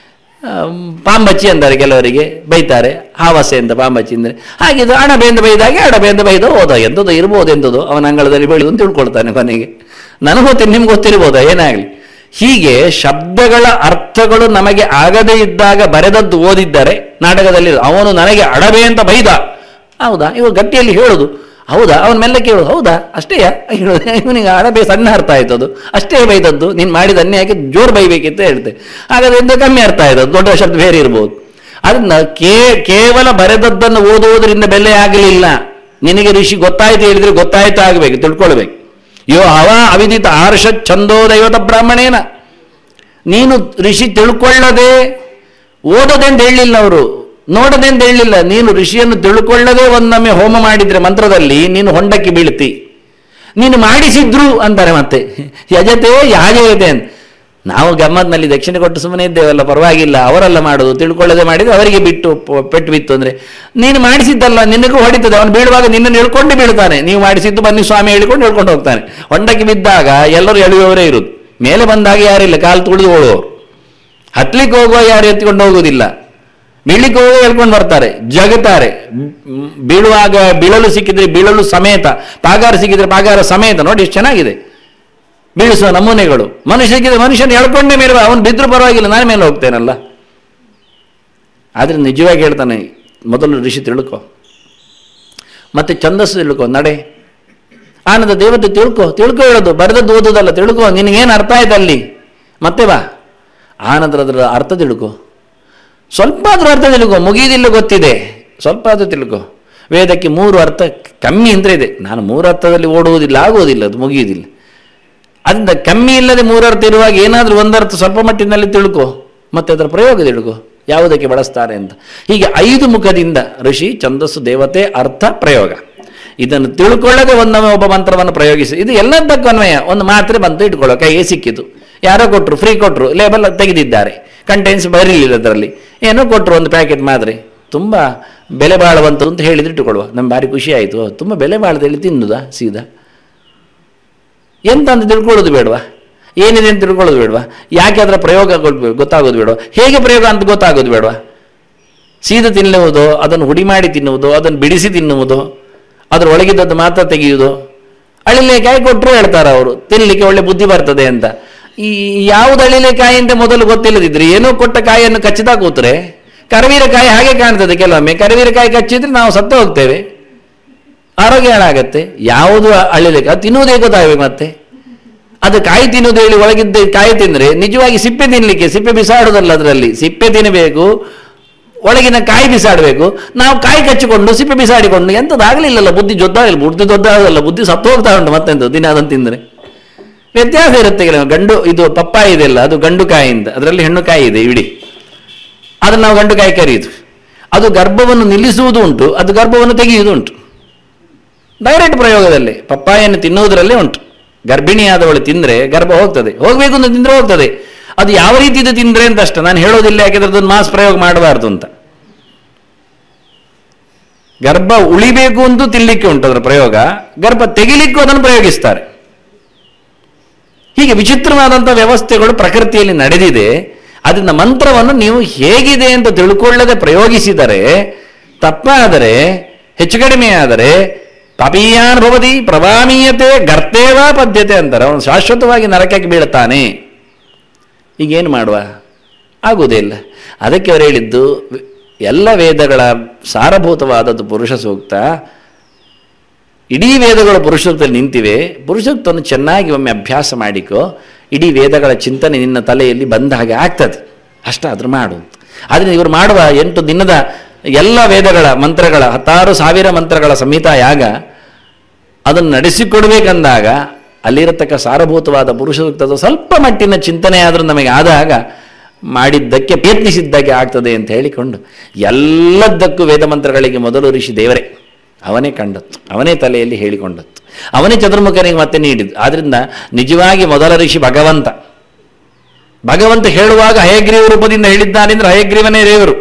ಪಾಂಬಚ್ಚಿ ಅಂತಾರೆ, ಕೆಲವರಿಗೆ ಬೈತಾರೆ ಹಾವಸೆ ಅಂತ ಪಾಂಬಚ್ಚಿ ಅಂದರೆ. ಹಾಗಿದ್ದು ಅಣಬೆಯಿಂದ ಬೈದಾಗೆ ಅಣಬೆಯಿಂದ ಬೈದ ಹೋದ, ಎಂಥದ್ದು ಇರ್ಬೋದು, ಎಂಥದ್ದು ಅವನ ಅಂಗಳದಲ್ಲಿ ಬೆಳೆದು ಅಂತ ತಿಳ್ಕೊಳ್ತಾನೆ ಕೊನೆಗೆ. ನನಗೆ ಗೊತ್ತಿಲ್ಲ, ನಿಮ್ಗೆ ಗೊತ್ತಿರ್ಬೋದಾ ಏನಾಗಲಿ. ಹೀಗೆ ಶಬ್ದಗಳ ಅರ್ಥಗಳು ನಮಗೆ ಆಗದೇ ಇದ್ದಾಗ ಬರೆದದ್ದು ಓದಿದ್ದರೆ ನಾಟಕದಲ್ಲಿ ಅವನು ನನಗೆ ಅಣಬೆ ಅಂತ ಬೈದ, ಹೌದಾ, ಇವಾಗ ಗಟ್ಟಿಯಲ್ಲಿ ಹೇಳೋದು, ಹೌದಾ, ಅವನ ಮೇಲೆ ಕೇಳೋದು, ಹೌದಾ, ಅಷ್ಟೇಯ ಹೇಳೋದು. ಇವನಿಗೆ ಅಣಬೆ ಸಣ್ಣ ಅರ್ಥ ಆಯ್ತು, ಅದು ಅಷ್ಟೇ ಬೈದದ್ದು, ನೀನು ಮಾಡಿದ ಅನ್ಯಾಯಕ್ಕೆ ಜೋರು ಬೈಬೇಕಿತ್ತು ಹೇಳ್ತೆ. ಹಾಗಾದ್ರೆ ಎಂತ ಕಮ್ಮಿ ಅರ್ಥ ಆಯ್ತು, ದೊಡ್ಡ ಶಬ್ದ ಬೇರೆ ಇರ್ಬೋದು. ಅದನ್ನ ಕೇ ಕೇವಲ ಬರೆದದ್ದನ್ನು ಓದುವುದರಿಂದ ಬೆಲೆ ಆಗಲಿಲ್ಲ. ನಿನಗೆ ಋಷಿ ಗೊತ್ತಾಯ್ತು ಹೇಳಿದ್ರೆ ಗೊತ್ತಾಯ್ತು ಆಗಬೇಕು, ತಿಳ್ಕೊಳ್ಬೇಕು. ಯೋ ಅವ ಅವಿದಿತ ಆರ್ಷ ಛಂದೋದೈವತ ಬ್ರಾಹ್ಮಣೇನ. ನೀನು ಋಷಿ ತಿಳ್ಕೊಳ್ಳದೆ ಓದದೆ ಅಂತ ಹೇಳಲಿಲ್ಲ, ಅವರು ನೋಡದೆ ಅಂತ ಹೇಳಲಿಲ್ಲ. ನೀನು ಋಷಿಯನ್ನು ತಿಳ್ಕೊಳ್ಳದೆ ಒಂದೊಮ್ಮೆ ಹೋಮ ಮಾಡಿದ್ರೆ ಮಂತ್ರದಲ್ಲಿ ನೀನು ಹೊಂಡಕ್ಕೆ ಬೀಳ್ತಿ. ನೀನು ಮಾಡಿಸಿದ್ರು ಅಂತಾರೆ ಮತ್ತೆ, ಯಜತೆ ಯಾಜಯತೆ ಅಂತ. ನಾವು ಗಮ್ಮತ್ನಲ್ಲಿ ದಕ್ಷಿಣ ಕೊಟ್ಟು ಸುಮ್ಮನೆ ಇದ್ದೇವಲ್ಲ, ಪರವಾಗಿಲ್ಲ, ಅವರೆಲ್ಲ ಮಾಡೋದು ತಿಳ್ಕೊಳ್ಳದೆ ಮಾಡಿದ್ರೆ ಅವರಿಗೆ ಬಿಟ್ಟು ಪೆಟ್ಟು ಬಿತ್ತು ಅಂದರೆ ನೀನು ಮಾಡಿಸಿದ್ದಲ್ಲ, ನಿನಗೂ ಹೊಡಿತದೆ. ಅವನು ಬೀಳುವಾಗ ನಿನ್ನನ್ನು ಹೇಳ್ಕೊಂಡು ಬೀಳ್ತಾನೆ. ನೀವು ಮಾಡಿಸಿದ್ದು ಬನ್ನಿ ಸ್ವಾಮಿ ಹೇಳಿಕೊಂಡು ಹೇಳ್ಕೊಂಡು ಹೋಗ್ತಾನೆ. ಹೊಂಡಕ್ಕೆ ಬಿದ್ದಾಗ ಎಲ್ಲರೂ ಎಳೆಯುವವರೇ ಇರುವುದು, ಮೇಲೆ ಬಂದಾಗ ಯಾರಿಲ್ಲ, ಕಾಲು ತುಳಿದು ಓಡುವವರು. ಹತ್ಲಿಕ್ಕೆ ಹೋಗುವ ಯಾರು ಎತ್ತಿಕೊಂಡು ಹೋಗುವುದಿಲ್ಲ, ಬೀಳಿಕ್ಕೆ ಹೋಗುವ ಹೇಳ್ಕೊಂಡು ಬರ್ತಾರೆ, ಜಗತಾರೆ. ಬೀಳುವಾಗ ಬೀಳಲು ಸಿಕ್ಕಿದ್ರೆ ಬೀಳಲು ಸಮೇತ, ಪಾಗಾರ ಸಿಕ್ಕಿದ್ರೆ ಪಾಗಾರ ಸಮೇತ. ನೋಡಿ ಎಷ್ಟು ಚೆನ್ನಾಗಿದೆ ಬೀಳಿಸುವ ನಮೂನೆಗಳು. ಮನುಷ್ಯ ಸಿಕ್ಕಿದ್ರೆ ಮನುಷ್ಯನ ಹೇಳ್ಕೊಂಡೇ ಮೇಲೆ, ಅವನು ಬಿದ್ದರೂ ಪರವಾಗಿಲ್ಲ, ನಾನು ಮೇಲೆ ಹೋಗ್ತೇನಲ್ಲ. ಆದರೆ ನಿಜವಾಗಿ ಹೇಳ್ತಾನೆ, ಮೊದಲು ಋಷಿ ತಿಳ್ಕೊ, ಮತ್ತೆ ಛಂದಸ್ಸು ತಿಳ್ಕೊ, ನಡೆ ಆನಂದ ದೇವತೆ ತಿಳ್ಕೊ. ತಿಳ್ಕೊ ಹೇಳೋದು, ಬರೆದದ್ದು ಓದೋದಲ್ಲ, ತಿಳ್ಕೊ. ನಿನಗೇನು ಅರ್ಥ ಆಯ್ತು ಅಲ್ಲಿ, ಮತ್ತೆ ಬಾ. ಆನಂತರ ಅದರ ಅರ್ಥ ತಿಳ್ಕೊ, ಸ್ವಲ್ಪ ಆದರೂ ಅರ್ಥ ತಿಳ್ಕೊ. ಮುಗಿಯೋದಿಲ್ಲ ಗೊತ್ತಿದೆ, ಸ್ವಲ್ಪ ಆದರೂ ತಿಳ್ಕೊ. ವೇದಕ್ಕೆ ಮೂರು ಅರ್ಥ ಕಮ್ಮಿ ಅಂದರೆ ಇದೆ. ನಾನು ಮೂರು ಅರ್ಥದಲ್ಲಿ ಓಡುವುದಿಲ್ಲ, ಆಗುವುದಿಲ್ಲ, ಅದು ಮುಗಿಯುವುದಿಲ್ಲ. ಅದರಿಂದ ಕಮ್ಮಿ ಇಲ್ಲದೆ ಮೂರರ್ಥ ಇರುವಾಗ ಏನಾದರೂ ಒಂದರ್ಥ ಸ್ವಲ್ಪ ಮಟ್ಟಿನಲ್ಲಿ ತಿಳ್ಕೊ, ಮತ್ತೆ ಅದರ ಪ್ರಯೋಗ ತಿಳ್ಕೊ, ಯಾವುದಕ್ಕೆ ಬಳಸ್ತಾರೆ ಅಂತ. ಹೀಗೆ ಐದು ಮುಖದಿಂದ ಋಷಿ, ಛಂದಸ್ಸು, ದೇವತೆ, ಅರ್ಥ, ಪ್ರಯೋಗ. ಇದನ್ನು ತಿಳ್ಕೊಳ್ಳದೆ ಒಂದೊಮ್ಮೆ ಒಬ್ಬ ಮಂತ್ರವನ್ನು ಪ್ರಯೋಗಿಸಿ. ಇದು ಎಲ್ಲದಕ್ಕೂ ಅನ್ವಯ. ಒಂದು ಮಾತ್ರೆ ಬಂತು ಇಟ್ಕೊಳ್ಳೋ, ಕೈಗೆ ಸಿಕ್ಕಿತು, ಯಾರೋ ಕೊಟ್ಟರು, ಫ್ರೀ ಕೊಟ್ಟರು, ಲೇಬಲ್ ತೆಗೆದಿದ್ದಾರೆ, ಕಂಟೆಂಟ್ಸ್ ಬರಲಿಲ್ಲ ಅದರಲ್ಲಿ, ಏನೋ ಕೊಟ್ಟರು ಒಂದು ಪ್ಯಾಕೆಟ್ ಮಾತ್ರೆ, ತುಂಬ ಬೆಲೆ ಬಾಳುವಂತ ಅಂತ ಹೇಳಿದ್ರೆ ಇಟ್ಟುಕೊಳ್ಳುವ, ನಮ್ಗೆ ಭಾರಿ ಖುಷಿ ಆಯಿತು, ತುಂಬ ಬೆಲೆ ಬಾಳದಲ್ಲಿ ತಿನ್ನುದಾ ಸೀದಾ, ಎಂತ ಅಂತ ತಿಳ್ಕೊಳ್ಳೋದು ಬೇಡವಾ, ಏನಿದೆ ಅಂತ ತಿಳ್ಕೊಳ್ಳೋದು ಬೇಡವಾ, ಯಾಕೆ ಅದರ ಪ್ರಯೋಗ ಗೊತ್ತಾಗೋದು ಬೇಡವಾ, ಹೇಗೆ ಪ್ರಯೋಗ ಅಂತ ಗೊತ್ತಾಗೋದು ಬೇಡವಾ. ಸೀದಾ ತಿನ್ನುವುದು, ಅದನ್ನು ಹುಡಿ ಮಾಡಿ ತಿನ್ನುವುದು, ಅದನ್ನು ಬಿಡಿಸಿ ತಿನ್ನುವುದು, ಅದರ ಒಳಗಿದ್ದದ್ದು ಮಾತ್ರ ತೆಗೆಯುವುದು. ಅಳಿಲೆಕಾಯಿ ಕೊಟ್ಟರು ಹೇಳ್ತಾರೆ ಅವರು, ತಿನ್ನಲಿಕ್ಕೆ ಒಳ್ಳೆ ಬುದ್ಧಿ ಬರ್ತದೆ ಅಂತ. ಈ ಯಾವುದು ಅಳಿಲೆಕಾಯಿ ಅಂತ ಮೊದಲು ಗೊತ್ತಿಲ್ಲದಿದ್ರೆ ಏನೋ ಕೊಟ್ಟ ಕಾಯಿಯನ್ನು ಕಚ್ಚಿದ ಕೂತ್ರೆ ಕರವೀರಕಾಯಿ ಹಾಗೆ ಕಾಣ್ತದೆ. ಕೆಲವೊಮ್ಮೆ ಕರವೀರಕಾಯಿ ಕಚ್ಚಿದ್ರೆ ನಾವು ಸತ್ತು ಹೋಗ್ತೇವೆ, ಆರೋಗ್ಯ ಹಾಳಾಗತ್ತೆ. ಯಾವುದು ಅಳಿಲೆಕಾಯಿ ಅದು ತಿನ್ನುವುದೇ ಗೊತ್ತಾಗಬೇಕು. ಮತ್ತೆ ಅದು ಕಾಯಿ ತಿನ್ನುವುದು ಹೇಳಿ ಒಳಗಿದ್ದ ಕಾಯಿ ತಿಂದರೆ ನಿಜವಾಗಿ ಸಿಪ್ಪೆ ತಿನ್ನಲಿಕ್ಕೆ, ಸಿಪ್ಪೆ ಬಿಸಾಡುವುದಲ್ಲ, ಅದರಲ್ಲಿ ಸಿಪ್ಪೆ ತಿನ್ನಬೇಕು, ಒಳಗಿನ ಕಾಯಿ ಬಿಸಾಡಬೇಕು. ನಾವು ಕಾಯಿ ಕಚ್ಚಿಕೊಂಡು ಸಿಪ್ಪೆ ಬಿಸಾಡಿಕೊಂಡು ಎಂಥದ್ದಾಗಲಿಲ್ಲಲ್ಲ, ಬುದ್ಧಿ ಜೊದ್ದಾಗಲಿಲ್ಲ, ಬುದ್ಧಿ ದೊಡ್ಡಾಗಲ್ಲ, ಬುದ್ಧಿ ಸತ್ತು ಹೋಗ್ತಾ ಉಂಟು ಮತ್ತೆಂದು ದಿನ ಅದನ್ನು ತಿಂದರೆ. ವ್ಯತ್ಯಾಸ ಇರುತ್ತೆ. ಕೆಲವು ಗಂಡು ಇದು ಪಪ್ಪಾಯಿ ಇದೆಯಲ್ಲ, ಅದು ಗಂಡು ಕಾಯಿಯಿಂದ, ಅದರಲ್ಲಿ ಹೆಣ್ಣು ಕಾಯಿ ಇದೆ ಇಡೀ, ಅದನ್ನು ನಾವು ಗಂಡು ಕಾಯಿ ಕರೆಯುವುದು. ಅದು ಗರ್ಭವನ್ನು ನಿಲ್ಲಿಸುವುದು ಉಂಟು, ಅದು ಗರ್ಭವನ್ನು ತೆಗೆಯುವುದು ಉಂಟು. ಡೈರೆಕ್ಟ್ ಪ್ರಯೋಗದಲ್ಲಿ ಪಪ್ಪಾಯನ್ನು ತಿನ್ನುವುದರಲ್ಲೇ ಉಂಟು. ಗರ್ಭಿಣಿಯಾದವಳು ತಿಂದರೆ ಗರ್ಭ ಹೋಗ್ತದೆ, ಹೋಗಬೇಕು ಅಂತ ತಿಂದರೆ ಹೋಗ್ತದೆ. ಅದು ಯಾವ ರೀತಿದು ತಿಂದರೆ ಅಂತ ಅಷ್ಟೇ, ನಾನು ಹೇಳೋದಿಲ್ಲ, ಯಾಕೆಂದ್ರೆ ಅದನ್ನು ಮಾಸ್ ಪ್ರಯೋಗ ಮಾಡಬಾರ್ದು ಅಂತ. ಗರ್ಭ ಉಳಿಬೇಕು ಅಂತೂ ತಿನ್ನಲಿಕ್ಕೆ ಉಂಟು ಅದರ ಪ್ರಯೋಗ, ಗರ್ಭ ತೆಗಿಲಿಕ್ಕೂ ಅದನ್ನು ಪ್ರಯೋಗಿಸ್ತಾರೆ. ಹೀಗೆ ವಿಚಿತ್ರವಾದಂಥ ವ್ಯವಸ್ಥೆಗಳು ಪ್ರಕೃತಿಯಲ್ಲಿ ನಡೆದಿದೆ. ಅದರಿಂದ ಮಂತ್ರವನ್ನು ನೀವು ಹೇಗಿದೆ ಅಂತ ತಿಳ್ಕೊಳ್ಳದೆ ಪ್ರಯೋಗಿಸಿದರೆ, ತಪ್ಪಾದರೆ, ಹೆಚ್ಚು ಕಡಿಮೆ ಆದರೆ ಪಾಪೀಯಾನ್ ಭವತಿ ಪ್ರವಾಮೀಯತೆ ಗರ್ತೇವಾ ಪದ್ಯತೆ ಅಂತಾರೆ. ಅವನು ಶಾಶ್ವತವಾಗಿ ನರಕಕ್ಕೆ ಬೀಳುತ್ತಾನೆ. ಈಗೇನು ಮಾಡುವ, ಆಗುವುದೇ ಇಲ್ಲ. ಅದಕ್ಕೆ ಅವರು ಹೇಳಿದ್ದು, ಎಲ್ಲ ವೇದಗಳ ಸಾರಭೂತವಾದದ್ದು ಪುರುಷ ಸೂಕ್ತ. ಇಡೀ ವೇದಗಳು ಪುರುಷ ಸೂಕ್ತದಲ್ಲಿ ನಿಂತಿವೆ. ಪುರುಷ ಸೂಕ್ತವನ್ನು ಚೆನ್ನಾಗಿ ಒಮ್ಮೆ ಅಭ್ಯಾಸ ಮಾಡಿಕೋ, ಇಡೀ ವೇದಗಳ ಚಿಂತನೆ ನಿನ್ನ ತಲೆಯಲ್ಲಿ ಬಂದ ಹಾಗೆ ಆಗ್ತದೆ. ಅಷ್ಟಾದರೂ ಮಾಡು. ಆದರೆ ಇವರು ಮಾಡುವ ಎಂಟು ದಿನದ ಎಲ್ಲ ವೇದಗಳ ಮಂತ್ರಗಳ ಹತ್ತಾರು ಸಾವಿರ ಮಂತ್ರಗಳ ಸಂಹಿತಾ ಯಾಗ ಅದನ್ನು ನಡೆಸಿಕೊಡ್ಬೇಕಂದಾಗ ಅಲ್ಲಿರತಕ್ಕ ಸಾರಭೂತವಾದ ಪುರುಷ ಸೂಕ್ತದ ಸ್ವಲ್ಪ ಮಟ್ಟಿನ ಚಿಂತನೆ ಆದರೂ ನಮಗೆ ಆದಾಗ ಮಾಡಿದ್ದಕ್ಕೆ ಪ್ರಯತ್ನಿಸಿದ್ದಕ್ಕೆ ಆಗ್ತದೆ ಅಂತ ಹೇಳಿಕೊಂಡು ಎಲ್ಲದಕ್ಕೂ ವೇದ ಮಂತ್ರಗಳಿಗೆ ಮೊದಲು ಋಷಿ ದೇವರೇ, ಅವನೇ ಕಂಡದ್ದು, ಅವನೇ ತಲೆಯಲ್ಲಿ ಹೇಳಿಕೊಂಡದ್ದು, ಅವನೇ ಚತುರ್ಮುಖನಿಗೆ ಮತ್ತೆ ನೀಡಿದ್ದು. ಆದ್ದರಿಂದ ನಿಜವಾಗಿ ಮೊದಲ ಋಷಿ ಭಗವಂತ. ಭಗವಂತ ಹೇಳುವಾಗ ಹಯಗ್ರೀವ ರೂಪದಿಂದ ಹೇಳಿದ್ದಾನೆಂದ್ರೆ ಹಯಗ್ರೀವನೇ ದೇವರು.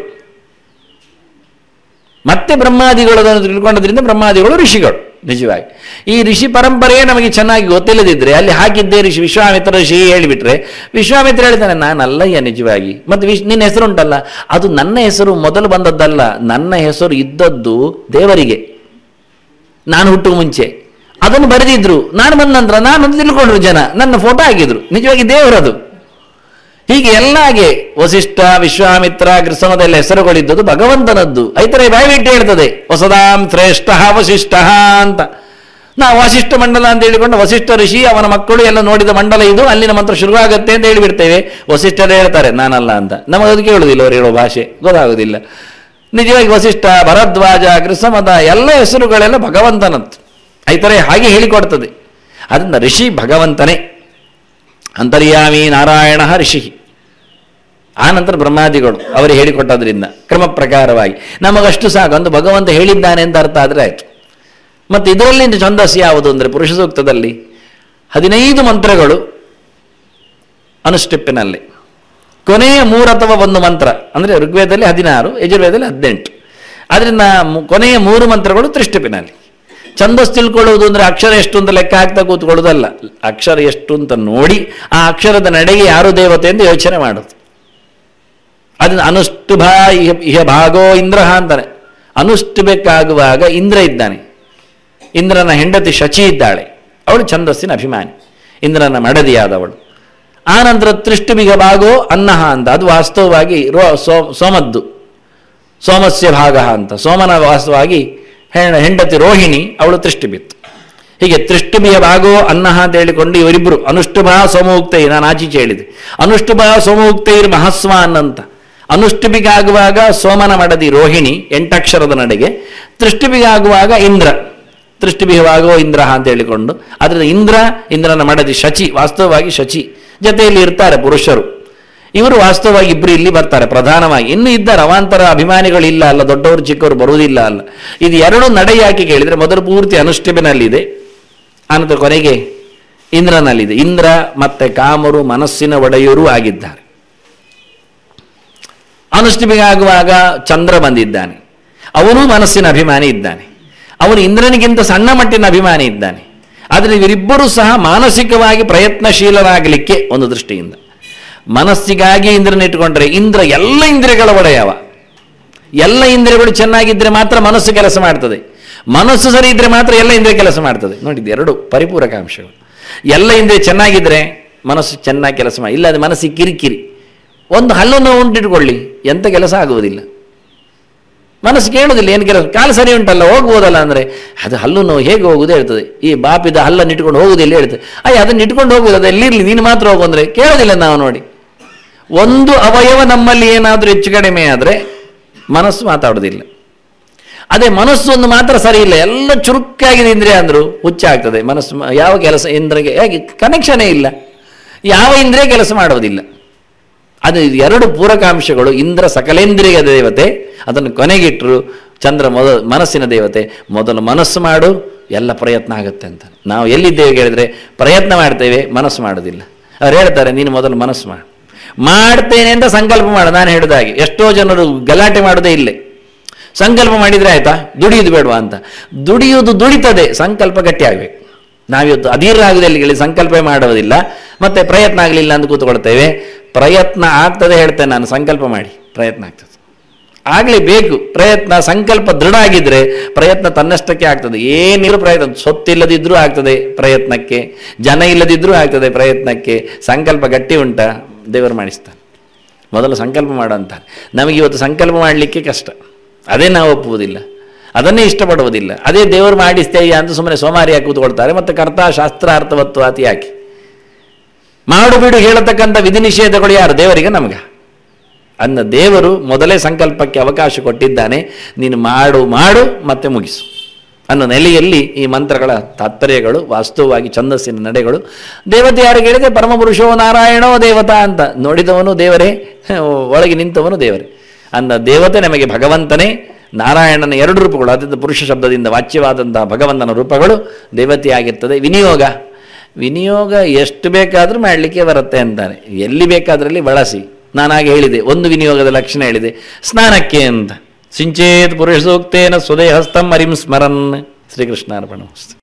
ಮತ್ತೆ ಬ್ರಹ್ಮಾದಿಗಳು ಅದನ್ನು ತಿಳ್ಕೊಂಡದ್ರಿಂದ ಬ್ರಹ್ಮಾದಿಗಳು ಋಷಿಗಳು. ನಿಜವಾಗಿ ಈ ಋಷಿ ಪರಂಪರೆಯೇ ನಮಗೆ ಚೆನ್ನಾಗಿ ಗೊತ್ತಿಲ್ಲದಿದ್ದರೆ ಅಲ್ಲಿ ಹಾಕಿದ್ದೇ ಋಷಿ ವಿಶ್ವಾಮಿತ್ರ ಋಷಿ ಹೇಳಿಬಿಟ್ರೆ, ವಿಶ್ವಾಮಿತ್ರ ಹೇಳ್ತಾನೆ ನಾನಲ್ಲಯ್ಯ ನಿಜವಾಗಿ, ಮತ್ತು ವಿಶ್ ನಿನ್ನ ಹೆಸರು ಉಂಟಲ್ಲ ಅದು ನನ್ನ ಹೆಸರು ಮೊದಲು ಬಂದದ್ದಲ್ಲ, ನನ್ನ ಹೆಸರು ಇದ್ದದ್ದು ದೇವರಿಗೆ, ನಾನು ಹುಟ್ಟುವ ಮುಂಚೆ ಅದನ್ನು ಬರೆದಿದ್ರು, ನಾನು ಬಂದ ನಂತರ ನಾನು ತಿಳ್ಕೊಂಡ್ರು ಜನ, ನನ್ನ ಫೋಟೋ ಹಾಕಿದ್ರು, ನಿಜವಾಗಿ ದೇವರದು. ಹೀಗೆ ಎಲ್ಲ ಹಾಗೆ ವಸಿಷ್ಠ ವಿಶ್ವಾಮಿತ್ರ ಕೃಷ್ಣದೆಲ್ಲ ಹೆಸರುಗಳಿದ್ದದ್ದು ಭಗವಂತನದ್ದು. ಐತರೆ ಬಾಯ್ಬಿಟ್ಟು ಹೇಳ್ತದೆ ಹೊಸದಾಂ ಶ್ರೇಷ್ಠ ವಸಿಷ್ಠ ಅಂತ. ನಾವು ವಸಿಷ್ಠ ಮಂಡಲ ಅಂತ ಹೇಳಿಕೊಂಡು ವಸಿಷ್ಠ ಋಷಿ ಅವನ ಮಕ್ಕಳು ಎಲ್ಲ ನೋಡಿದ ಮಂಡಲ ಇದು, ಅಲ್ಲಿನ ಮಂತ್ರ ಶುರುವಾಗುತ್ತೆ ಅಂತ ಹೇಳಿಬಿಡ್ತೇವೆ. ವಸಿಷ್ಠರೇ ಹೇಳ್ತಾರೆ ನಾನಲ್ಲ ಅಂತ. ನಮಗದು ಕೇಳುವುದಿಲ್ಲ, ಅವ್ರು ಹೇಳೋ ಭಾಷೆ ಗೊತ್ತಾಗೋದಿಲ್ಲ. ನಿಜವಾಗಿ ವಸಿಷ್ಠ ಭರದ್ವಾಜ ಕೃಷ್ಣಮದ ಎಲ್ಲ ಹೆಸರುಗಳೆಲ್ಲ ಭಗವಂತನದ್ದು. ಐತರೆ ಹಾಗೆ ಹೇಳಿಕೊಡ್ತದೆ. ಅದರಿಂದ ಋಷಿ ಭಗವಂತನೇ. ಅಂತರ್ಯಾಮಿ ನಾರಾಯಣ ಋಷಿ, ಆ ನಂತರ ಬ್ರಹ್ಮಾದಿಗಳು ಅವರು ಹೇಳಿಕೊಟ್ಟದ್ರಿಂದ ಕ್ರಮ ಪ್ರಕಾರವಾಗಿ ನಮಗಷ್ಟು ಸಾಕು. ಒಂದು ಭಗವಂತ ಹೇಳಿದ್ದಾನೆ ಅಂತ ಅರ್ಥ ಆದರೆ ಆಯಿತು. ಮತ್ತು ಇದರಲ್ಲಿ ಛಂದಸ್ಸು ಯಾವುದು ಅಂದರೆ ಪುರುಷ ಸೂಕ್ತದಲ್ಲಿ ಹದಿನೈದು ಮಂತ್ರಗಳು ಅನುಷ್ಠಿಪ್ಪಿನಲ್ಲಿ, ಕೊನೆಯ ಮೂರು ಅಥವಾ ಒಂದು ಮಂತ್ರ ಅಂದರೆ ಋಗ್ವೇದದಲ್ಲಿ ಹದಿನಾರು, ಯಜುರ್ವೇದದಲ್ಲಿ ಹದಿನೆಂಟು. ಅದರಿಂದ ಕೊನೆಯ ಮೂರು ಮಂತ್ರಗಳು ತ್ರಿಷ್ಟಿಪಿನಲ್ಲಿ. ಛಂದಸ್ಸು ತಿಳ್ಕೊಳ್ಳುವುದು ಅಂದರೆ ಅಕ್ಷರ ಎಷ್ಟು ಅಂತ ಲೆಕ್ಕ ಹಾಕ್ತಾ ಕೂತ್ಕೊಳ್ಳೋದಲ್ಲ, ಅಕ್ಷರ ಎಷ್ಟು ಅಂತ ನೋಡಿ ಆ ಅಕ್ಷರದ ನಡೆಗೆ ಯಾರು ದೇವತೆ ಎಂದು ಯೋಚನೆ ಮಾಡೋದು. ಅದನ್ನು ಅನುಷ್ಠುಭ ಇಹ ಇಹ ಭಾಗೋ ಇಂದ್ರ ಅಂತಾನೆ. ಅನುಷ್ಠುಬೇಕಾಗುವಾಗ ಇಂದ್ರ ಇದ್ದಾನೆ, ಇಂದ್ರನ ಹೆಂಡತಿ ಶಚಿ ಇದ್ದಾಳೆ, ಅವಳು ಛಂದಸ್ಸಿನ ಅಭಿಮಾನಿ, ಇಂದ್ರನ ಮಡದಿಯಾದವಳು. ಆ ನಂತರ ತ್ರಿಷ್ಟುಬಿಗ ಭಾಗೋ ಅನ್ನಹ ಅಂತ, ಅದು ವಾಸ್ತವವಾಗಿ ರೋ ಸೋ ಸೋಮದ್ದು ಸೋಮಸ್ಯ ಭಾಗ ಅಂತ, ಸೋಮನ ವಾಸ್ತವವಾಗಿ ಹೆಣ್ಣ ಹೆಂಡತಿ ರೋಹಿಣಿ, ಅವಳು ತ್ರಿಷ್ಟುಬಿತ್ತು. ಹೀಗೆ ತ್ರಿಷ್ಟುಬಿಯ ಭಾಗೋ ಅನ್ನಹ ಅಂತ ಹೇಳಿಕೊಂಡು ಇವರಿಬ್ಬರು ಅನುಷ್ಠುಭ ಸೋಮೋಕ್ತೈ, ನಾನು ಆಚೀಚೆ ಹೇಳಿದೆ ಅನುಷ್ಠುಭ ಸೋಮೋಕ್ತೈರ್ ಮಹಸ್ವಾನ್ ಅಂತ. ಅನುಷ್ಠುಬಿಗಾಗುವಾಗ ಸೋಮನ ಮಡದಿ ರೋಹಿಣಿ ಎಂಟಕ್ಷರದ ನಡೆಗೆ, ತ್ರಿಷ್ಟುಬಿಗಾಗುವಾಗ ಇಂದ್ರ, ತ್ರಿಷ್ಟುಬಿಹವಾಗೋ ಇಂದ್ರ ಅಂತ ಹೇಳಿಕೊಂಡು ಅದರಿಂದ ಇಂದ್ರ, ಇಂದ್ರನ ಮಡದಿ ಶಚಿ, ವಾಸ್ತವವಾಗಿ ಶಚಿ ಜೊತೆಯಲ್ಲಿ ಇರ್ತಾರೆ ಪುರುಷರು. ಇವರು ವಾಸ್ತವವಾಗಿ ಇಬ್ಬರು ಇಲ್ಲಿ ಬರ್ತಾರೆ ಪ್ರಧಾನವಾಗಿ. ಇನ್ನೂ ಇದ್ದಾರೆ ಅವಾಂತರ ಅಭಿಮಾನಿಗಳಿಲ್ಲ ಅಲ್ಲ, ದೊಡ್ಡವರು ಚಿಕ್ಕವರು ಬರುವುದಿಲ್ಲ ಅಲ್ಲ. ಇದು ಎರಡು ನಡೆ ಯಾಕೆ ಕೇಳಿದರೆ ಮೊದಲು ಪೂರ್ತಿ ಅನುಷ್ಠಿಬಿನಲ್ಲಿದೆ, ಆನಂತರ ಕೊನೆಗೆ ಇಂದ್ರನಲ್ಲಿದೆ. ಇಂದ್ರ ಮತ್ತೆ ಕಾಮರು ಮನಸ್ಸಿನ ಒಡೆಯರೂ ಆಗಿದ್ದಾರೆ. ಅನುಷ್ಠಿಬಿಗಾಗುವಾಗ ಚಂದ್ರ ಬಂದಿದ್ದಾನೆ, ಅವನು ಮನಸ್ಸಿನ ಅಭಿಮಾನಿ ಇದ್ದಾನೆ, ಅವನು ಇಂದ್ರನಿಗಿಂತ ಸಣ್ಣ ಮಟ್ಟಿನ ಅಭಿಮಾನಿ ಇದ್ದಾನೆ. ಆದರೆ ಇವರಿಬ್ಬರೂ ಸಹ ಮಾನಸಿಕವಾಗಿ ಪ್ರಯತ್ನಶೀಲರಾಗಲಿಕ್ಕೆ ಒಂದು ದೃಷ್ಟಿಯಿಂದ ಮನಸ್ಸಿಗಾಗಿ ಇಂದ್ರನ ಇಟ್ಟುಕೊಂಡ್ರೆ ಇಂದ್ರ ಎಲ್ಲ ಇಂದ್ರಿಯಗಳ ಒಡೆಯವ. ಎಲ್ಲ ಇಂದ್ರಿಯಗಳು ಚೆನ್ನಾಗಿದ್ದರೆ ಮಾತ್ರ ಮನಸ್ಸು ಕೆಲಸ ಮಾಡ್ತದೆ, ಮನಸ್ಸು ಸರಿ ಇದ್ದರೆ ಮಾತ್ರ ಎಲ್ಲ ಇಂದ್ರಿಯ ಕೆಲಸ ಮಾಡ್ತದೆ. ನೋಡಿದ್ದು ಎರಡು ಪರಿಪೂರಕ ಅಂಶಗಳು. ಎಲ್ಲ ಇಂದ್ರಿಯ ಚೆನ್ನಾಗಿದ್ದರೆ ಮನಸ್ಸು ಚೆನ್ನಾಗಿ ಕೆಲಸ ಮಾಡಿ, ಇಲ್ಲ ಅದು ಮನಸ್ಸಿಗೆ ಕಿರಿಕಿರಿ. ಒಂದು ಹಲ್ಲನ್ನು ಉಂಟಿಟ್ಕೊಳ್ಳಿ, ಎಂಥ ಕೆಲಸ ಆಗುವುದಿಲ್ಲ, ಮನಸ್ಸು ಕೇಳುವುದಿಲ್ಲ. ಏನು ಕೆಲಸ, ಕಾಲು ಸರಿ ಉಂಟಲ್ಲ ಹೋಗ್ಬೋದಲ್ಲ ಅಂದರೆ ಅದು ಹಲ್ಲು ನೋವು ಹೇಗೆ ಹೋಗುವುದು ಹೇಳ್ತದೆ. ಈ ಬಾಪಿದ ಹಲ್ಲನ್ನು ಇಟ್ಕೊಂಡು ಹೋಗುವುದಿಲ್ಲ ಹೇಳ್ತದೆ. ಅಯ್ಯ ಅದನ್ನು ಇಟ್ಕೊಂಡು ಹೋಗುವುದು, ಅದು ಎಲ್ಲಿರಲಿ ನೀನು ಮಾತ್ರ ಹೋಗು ಅಂದರೆ ಕೇಳೋದಿಲ್ಲ. ನಾವು ನೋಡಿ, ಒಂದು ಅವಯವ ನಮ್ಮಲ್ಲಿ ಏನಾದರೂ ಹೆಚ್ಚು ಕಡಿಮೆ ಆದರೆ ಮನಸ್ಸು ಮಾತಾಡೋದಿಲ್ಲ. ಅದೇ ಮನಸ್ಸು ಒಂದು ಮಾತ್ರ ಸರಿ ಇಲ್ಲ, ಎಲ್ಲ ಚುರುಕಾಗಿದೆ ಇಂದ್ರಿಯ ಅಂದರು ಹುಚ್ಚ ಆಗ್ತದೆ ಮನಸ್ಸು. ಯಾವ ಕೆಲಸ ಇಂದ್ರಿಗೆ ಹೇಗೆ ಕನೆಕ್ಷನೇ ಇಲ್ಲ, ಯಾವ ಇಂದ್ರಿಯ ಕೆಲಸ ಮಾಡೋದಿಲ್ಲ. ಅದು ಎರಡು ಪೂರಕಾಂಶಗಳು. ಇಂದ್ರ ಸಕಲೇಂದ್ರಿಯ ದೇವತೆ, ಅದನ್ನು ಕೊನೆಗಿಟ್ಟರು. ಚಂದ್ರ ಮೊದಲು ಮನಸ್ಸಿನ ದೇವತೆ. ಮೊದಲು ಮನಸ್ಸು ಮಾಡು, ಎಲ್ಲ ಪ್ರಯತ್ನ ಆಗುತ್ತೆ ಅಂತ. ನಾವು ಎಲ್ಲಿದ್ದೇವೆ ಕೇಳಿದರೆ ಪ್ರಯತ್ನ ಮಾಡ್ತೇವೆ, ಮನಸ್ಸು ಮಾಡೋದಿಲ್ಲ. ಅವ್ರು ಹೇಳ್ತಾರೆ ನೀನು ಮೊದಲು ಮನಸ್ಸು ಮಾಡು, ಮಾಡ್ತೇನೆ ಅಂತ ಸಂಕಲ್ಪ ಮಾಡು. ನಾನು ಹೇಳಿದಾಗೆ ಎಷ್ಟೋ ಜನರು ಗಲಾಟೆ ಮಾಡೋದೇ ಇಲ್ಲೇ. ಸಂಕಲ್ಪ ಮಾಡಿದರೆ ಆಯ್ತಾ, ದುಡಿಯೋದು ಬೇಡವಾ ಅಂತ. ದುಡಿಯುವುದು ದುಡಿತದೆ, ಸಂಕಲ್ಪ ಗಟ್ಟಿ ಆಗಬೇಕು. ನಾವಿವತ್ತು ಅಧೀರ ಆಗುವುದಲ್ಲಿ ಹೇಳಿ ಸಂಕಲ್ಪ ಮಾಡುವುದಿಲ್ಲ, ಮತ್ತೆ ಪ್ರಯತ್ನ ಆಗಲಿಲ್ಲ ಅಂತ ಕೂತ್ಕೊಳ್ತೇವೆ. ಪ್ರಯತ್ನ ಆಗ್ತದೆ ಹೇಳ್ತೇನೆ ನಾನು, ಸಂಕಲ್ಪ ಮಾಡಿ ಪ್ರಯತ್ನ ಆಗ್ತದೆ, ಆಗಲಿ ಬೇಕು ಪ್ರಯತ್ನ. ಸಂಕಲ್ಪ ದೃಢ ಆಗಿದ್ದರೆ ಪ್ರಯತ್ನ ತನ್ನಷ್ಟಕ್ಕೆ ಆಗ್ತದೆ. ಏನಿಲ್ಲ ಪ್ರಯತ್ನ, ಸೊತ್ತಿಲ್ಲದಿದ್ದರೂ ಆಗ್ತದೆ ಪ್ರಯತ್ನಕ್ಕೆ, ಜನ ಇಲ್ಲದಿದ್ದರೂ ಆಗ್ತದೆ ಪ್ರಯತ್ನಕ್ಕೆ. ಸಂಕಲ್ಪ ಗಟ್ಟಿ ಉಂಟಾ ದೇವರು ಮಾಡಿಸ್ತಾನೆ. ಮೊದಲು ಸಂಕಲ್ಪ ಮಾಡೋಂತಾನೆ. ನಮಗೆ ಇವತ್ತು ಸಂಕಲ್ಪ ಮಾಡಲಿಕ್ಕೆ ಕಷ್ಟ, ಅದೇ ನಾವು ಒಪ್ಪುವುದಿಲ್ಲ, ಅದನ್ನೇ ಇಷ್ಟಪಡುವುದಿಲ್ಲ. ಅದೇ ದೇವರು ಮಾಡಿಸ್ತೇಯ ಅಂತ ಸುಮ್ಮನೆ ಸೋಮಾರಿಯಾಗಿ ಕೂತ್ಕೊಳ್ತಾರೆ. ಮತ್ತು ಕರ್ತ ಶಾಸ್ತ್ರಾರ್ಥವತ್ವ ಅತಿ ಯಾಕೆ ಮಾಡು ಬಿಡು ಹೇಳತಕ್ಕಂಥ ವಿಧಿ ನಿಷೇಧಗಳು ಯಾರು? ದೇವರಿಗೆ ನಮಗೆ. ಅನ್ನ ದೇವರು ಮೊದಲೇ ಸಂಕಲ್ಪಕ್ಕೆ ಅವಕಾಶ ಕೊಟ್ಟಿದ್ದಾನೆ. ನೀನು ಮಾಡು ಮಾಡು ಮತ್ತೆ ಮುಗಿಸು ಅನ್ನೋ ನೆಲೆಯಲ್ಲಿ ಈ ಮಂತ್ರಗಳ ತಾತ್ಪರ್ಯಗಳು, ವಾಸ್ತವವಾಗಿ ಛಂದಸ್ಸಿನ ನಡೆಗಳು. ದೇವತೆ ಯಾರಿಗೆ ಹೇಳಿದೆ? ಪರಮಪುರುಷೋ ನಾರಾಯಣೋ ದೇವತಾ ಅಂತ. ನೋಡಿದವನು ದೇವರೇ, ಒಳಗೆ ನಿಂತವನು ದೇವರೇ. ಅಂದ ದೇವತೆ ನಮಗೆ ಭಗವಂತನೇ. ನಾರಾಯಣನ ಎರಡು ರೂಪಗಳು, ಅದರಿಂದ ಪುರುಷ ಶಬ್ದದಿಂದ ವಾಚ್ಯವಾದಂತಹ ಭಗವಂತನ ರೂಪಗಳು ದೇವತೆಯಾಗಿರ್ತದೆ. ವಿನಿಯೋಗ ವಿನಿಯೋಗ ಎಷ್ಟು ಬೇಕಾದರೂ ಮಾಡಲಿಕ್ಕೆ ಬರುತ್ತೆ ಅಂತಾರೆ. ಎಲ್ಲಿ ಬೇಕಾದ್ರಲ್ಲಿ ಬಳಸಿ. ನಾನಾಗೆ ಹೇಳಿದೆ, ಒಂದು ವಿನಿಯೋಗದ ಲಕ್ಷಣ ಹೇಳಿದೆ, ಸ್ನಾನಕ್ಕೆ ಅಂತ. ಸಿಂಚೇತ್ ಪುರುಷ ಸೂಕ್ತೇನ ಸ್ವದೇಹಸ್ಥಂ ಹರಿಂ ಸ್ಮರನ್. ಶ್ರೀಕೃಷ್ಣಾರ್ಪಣ.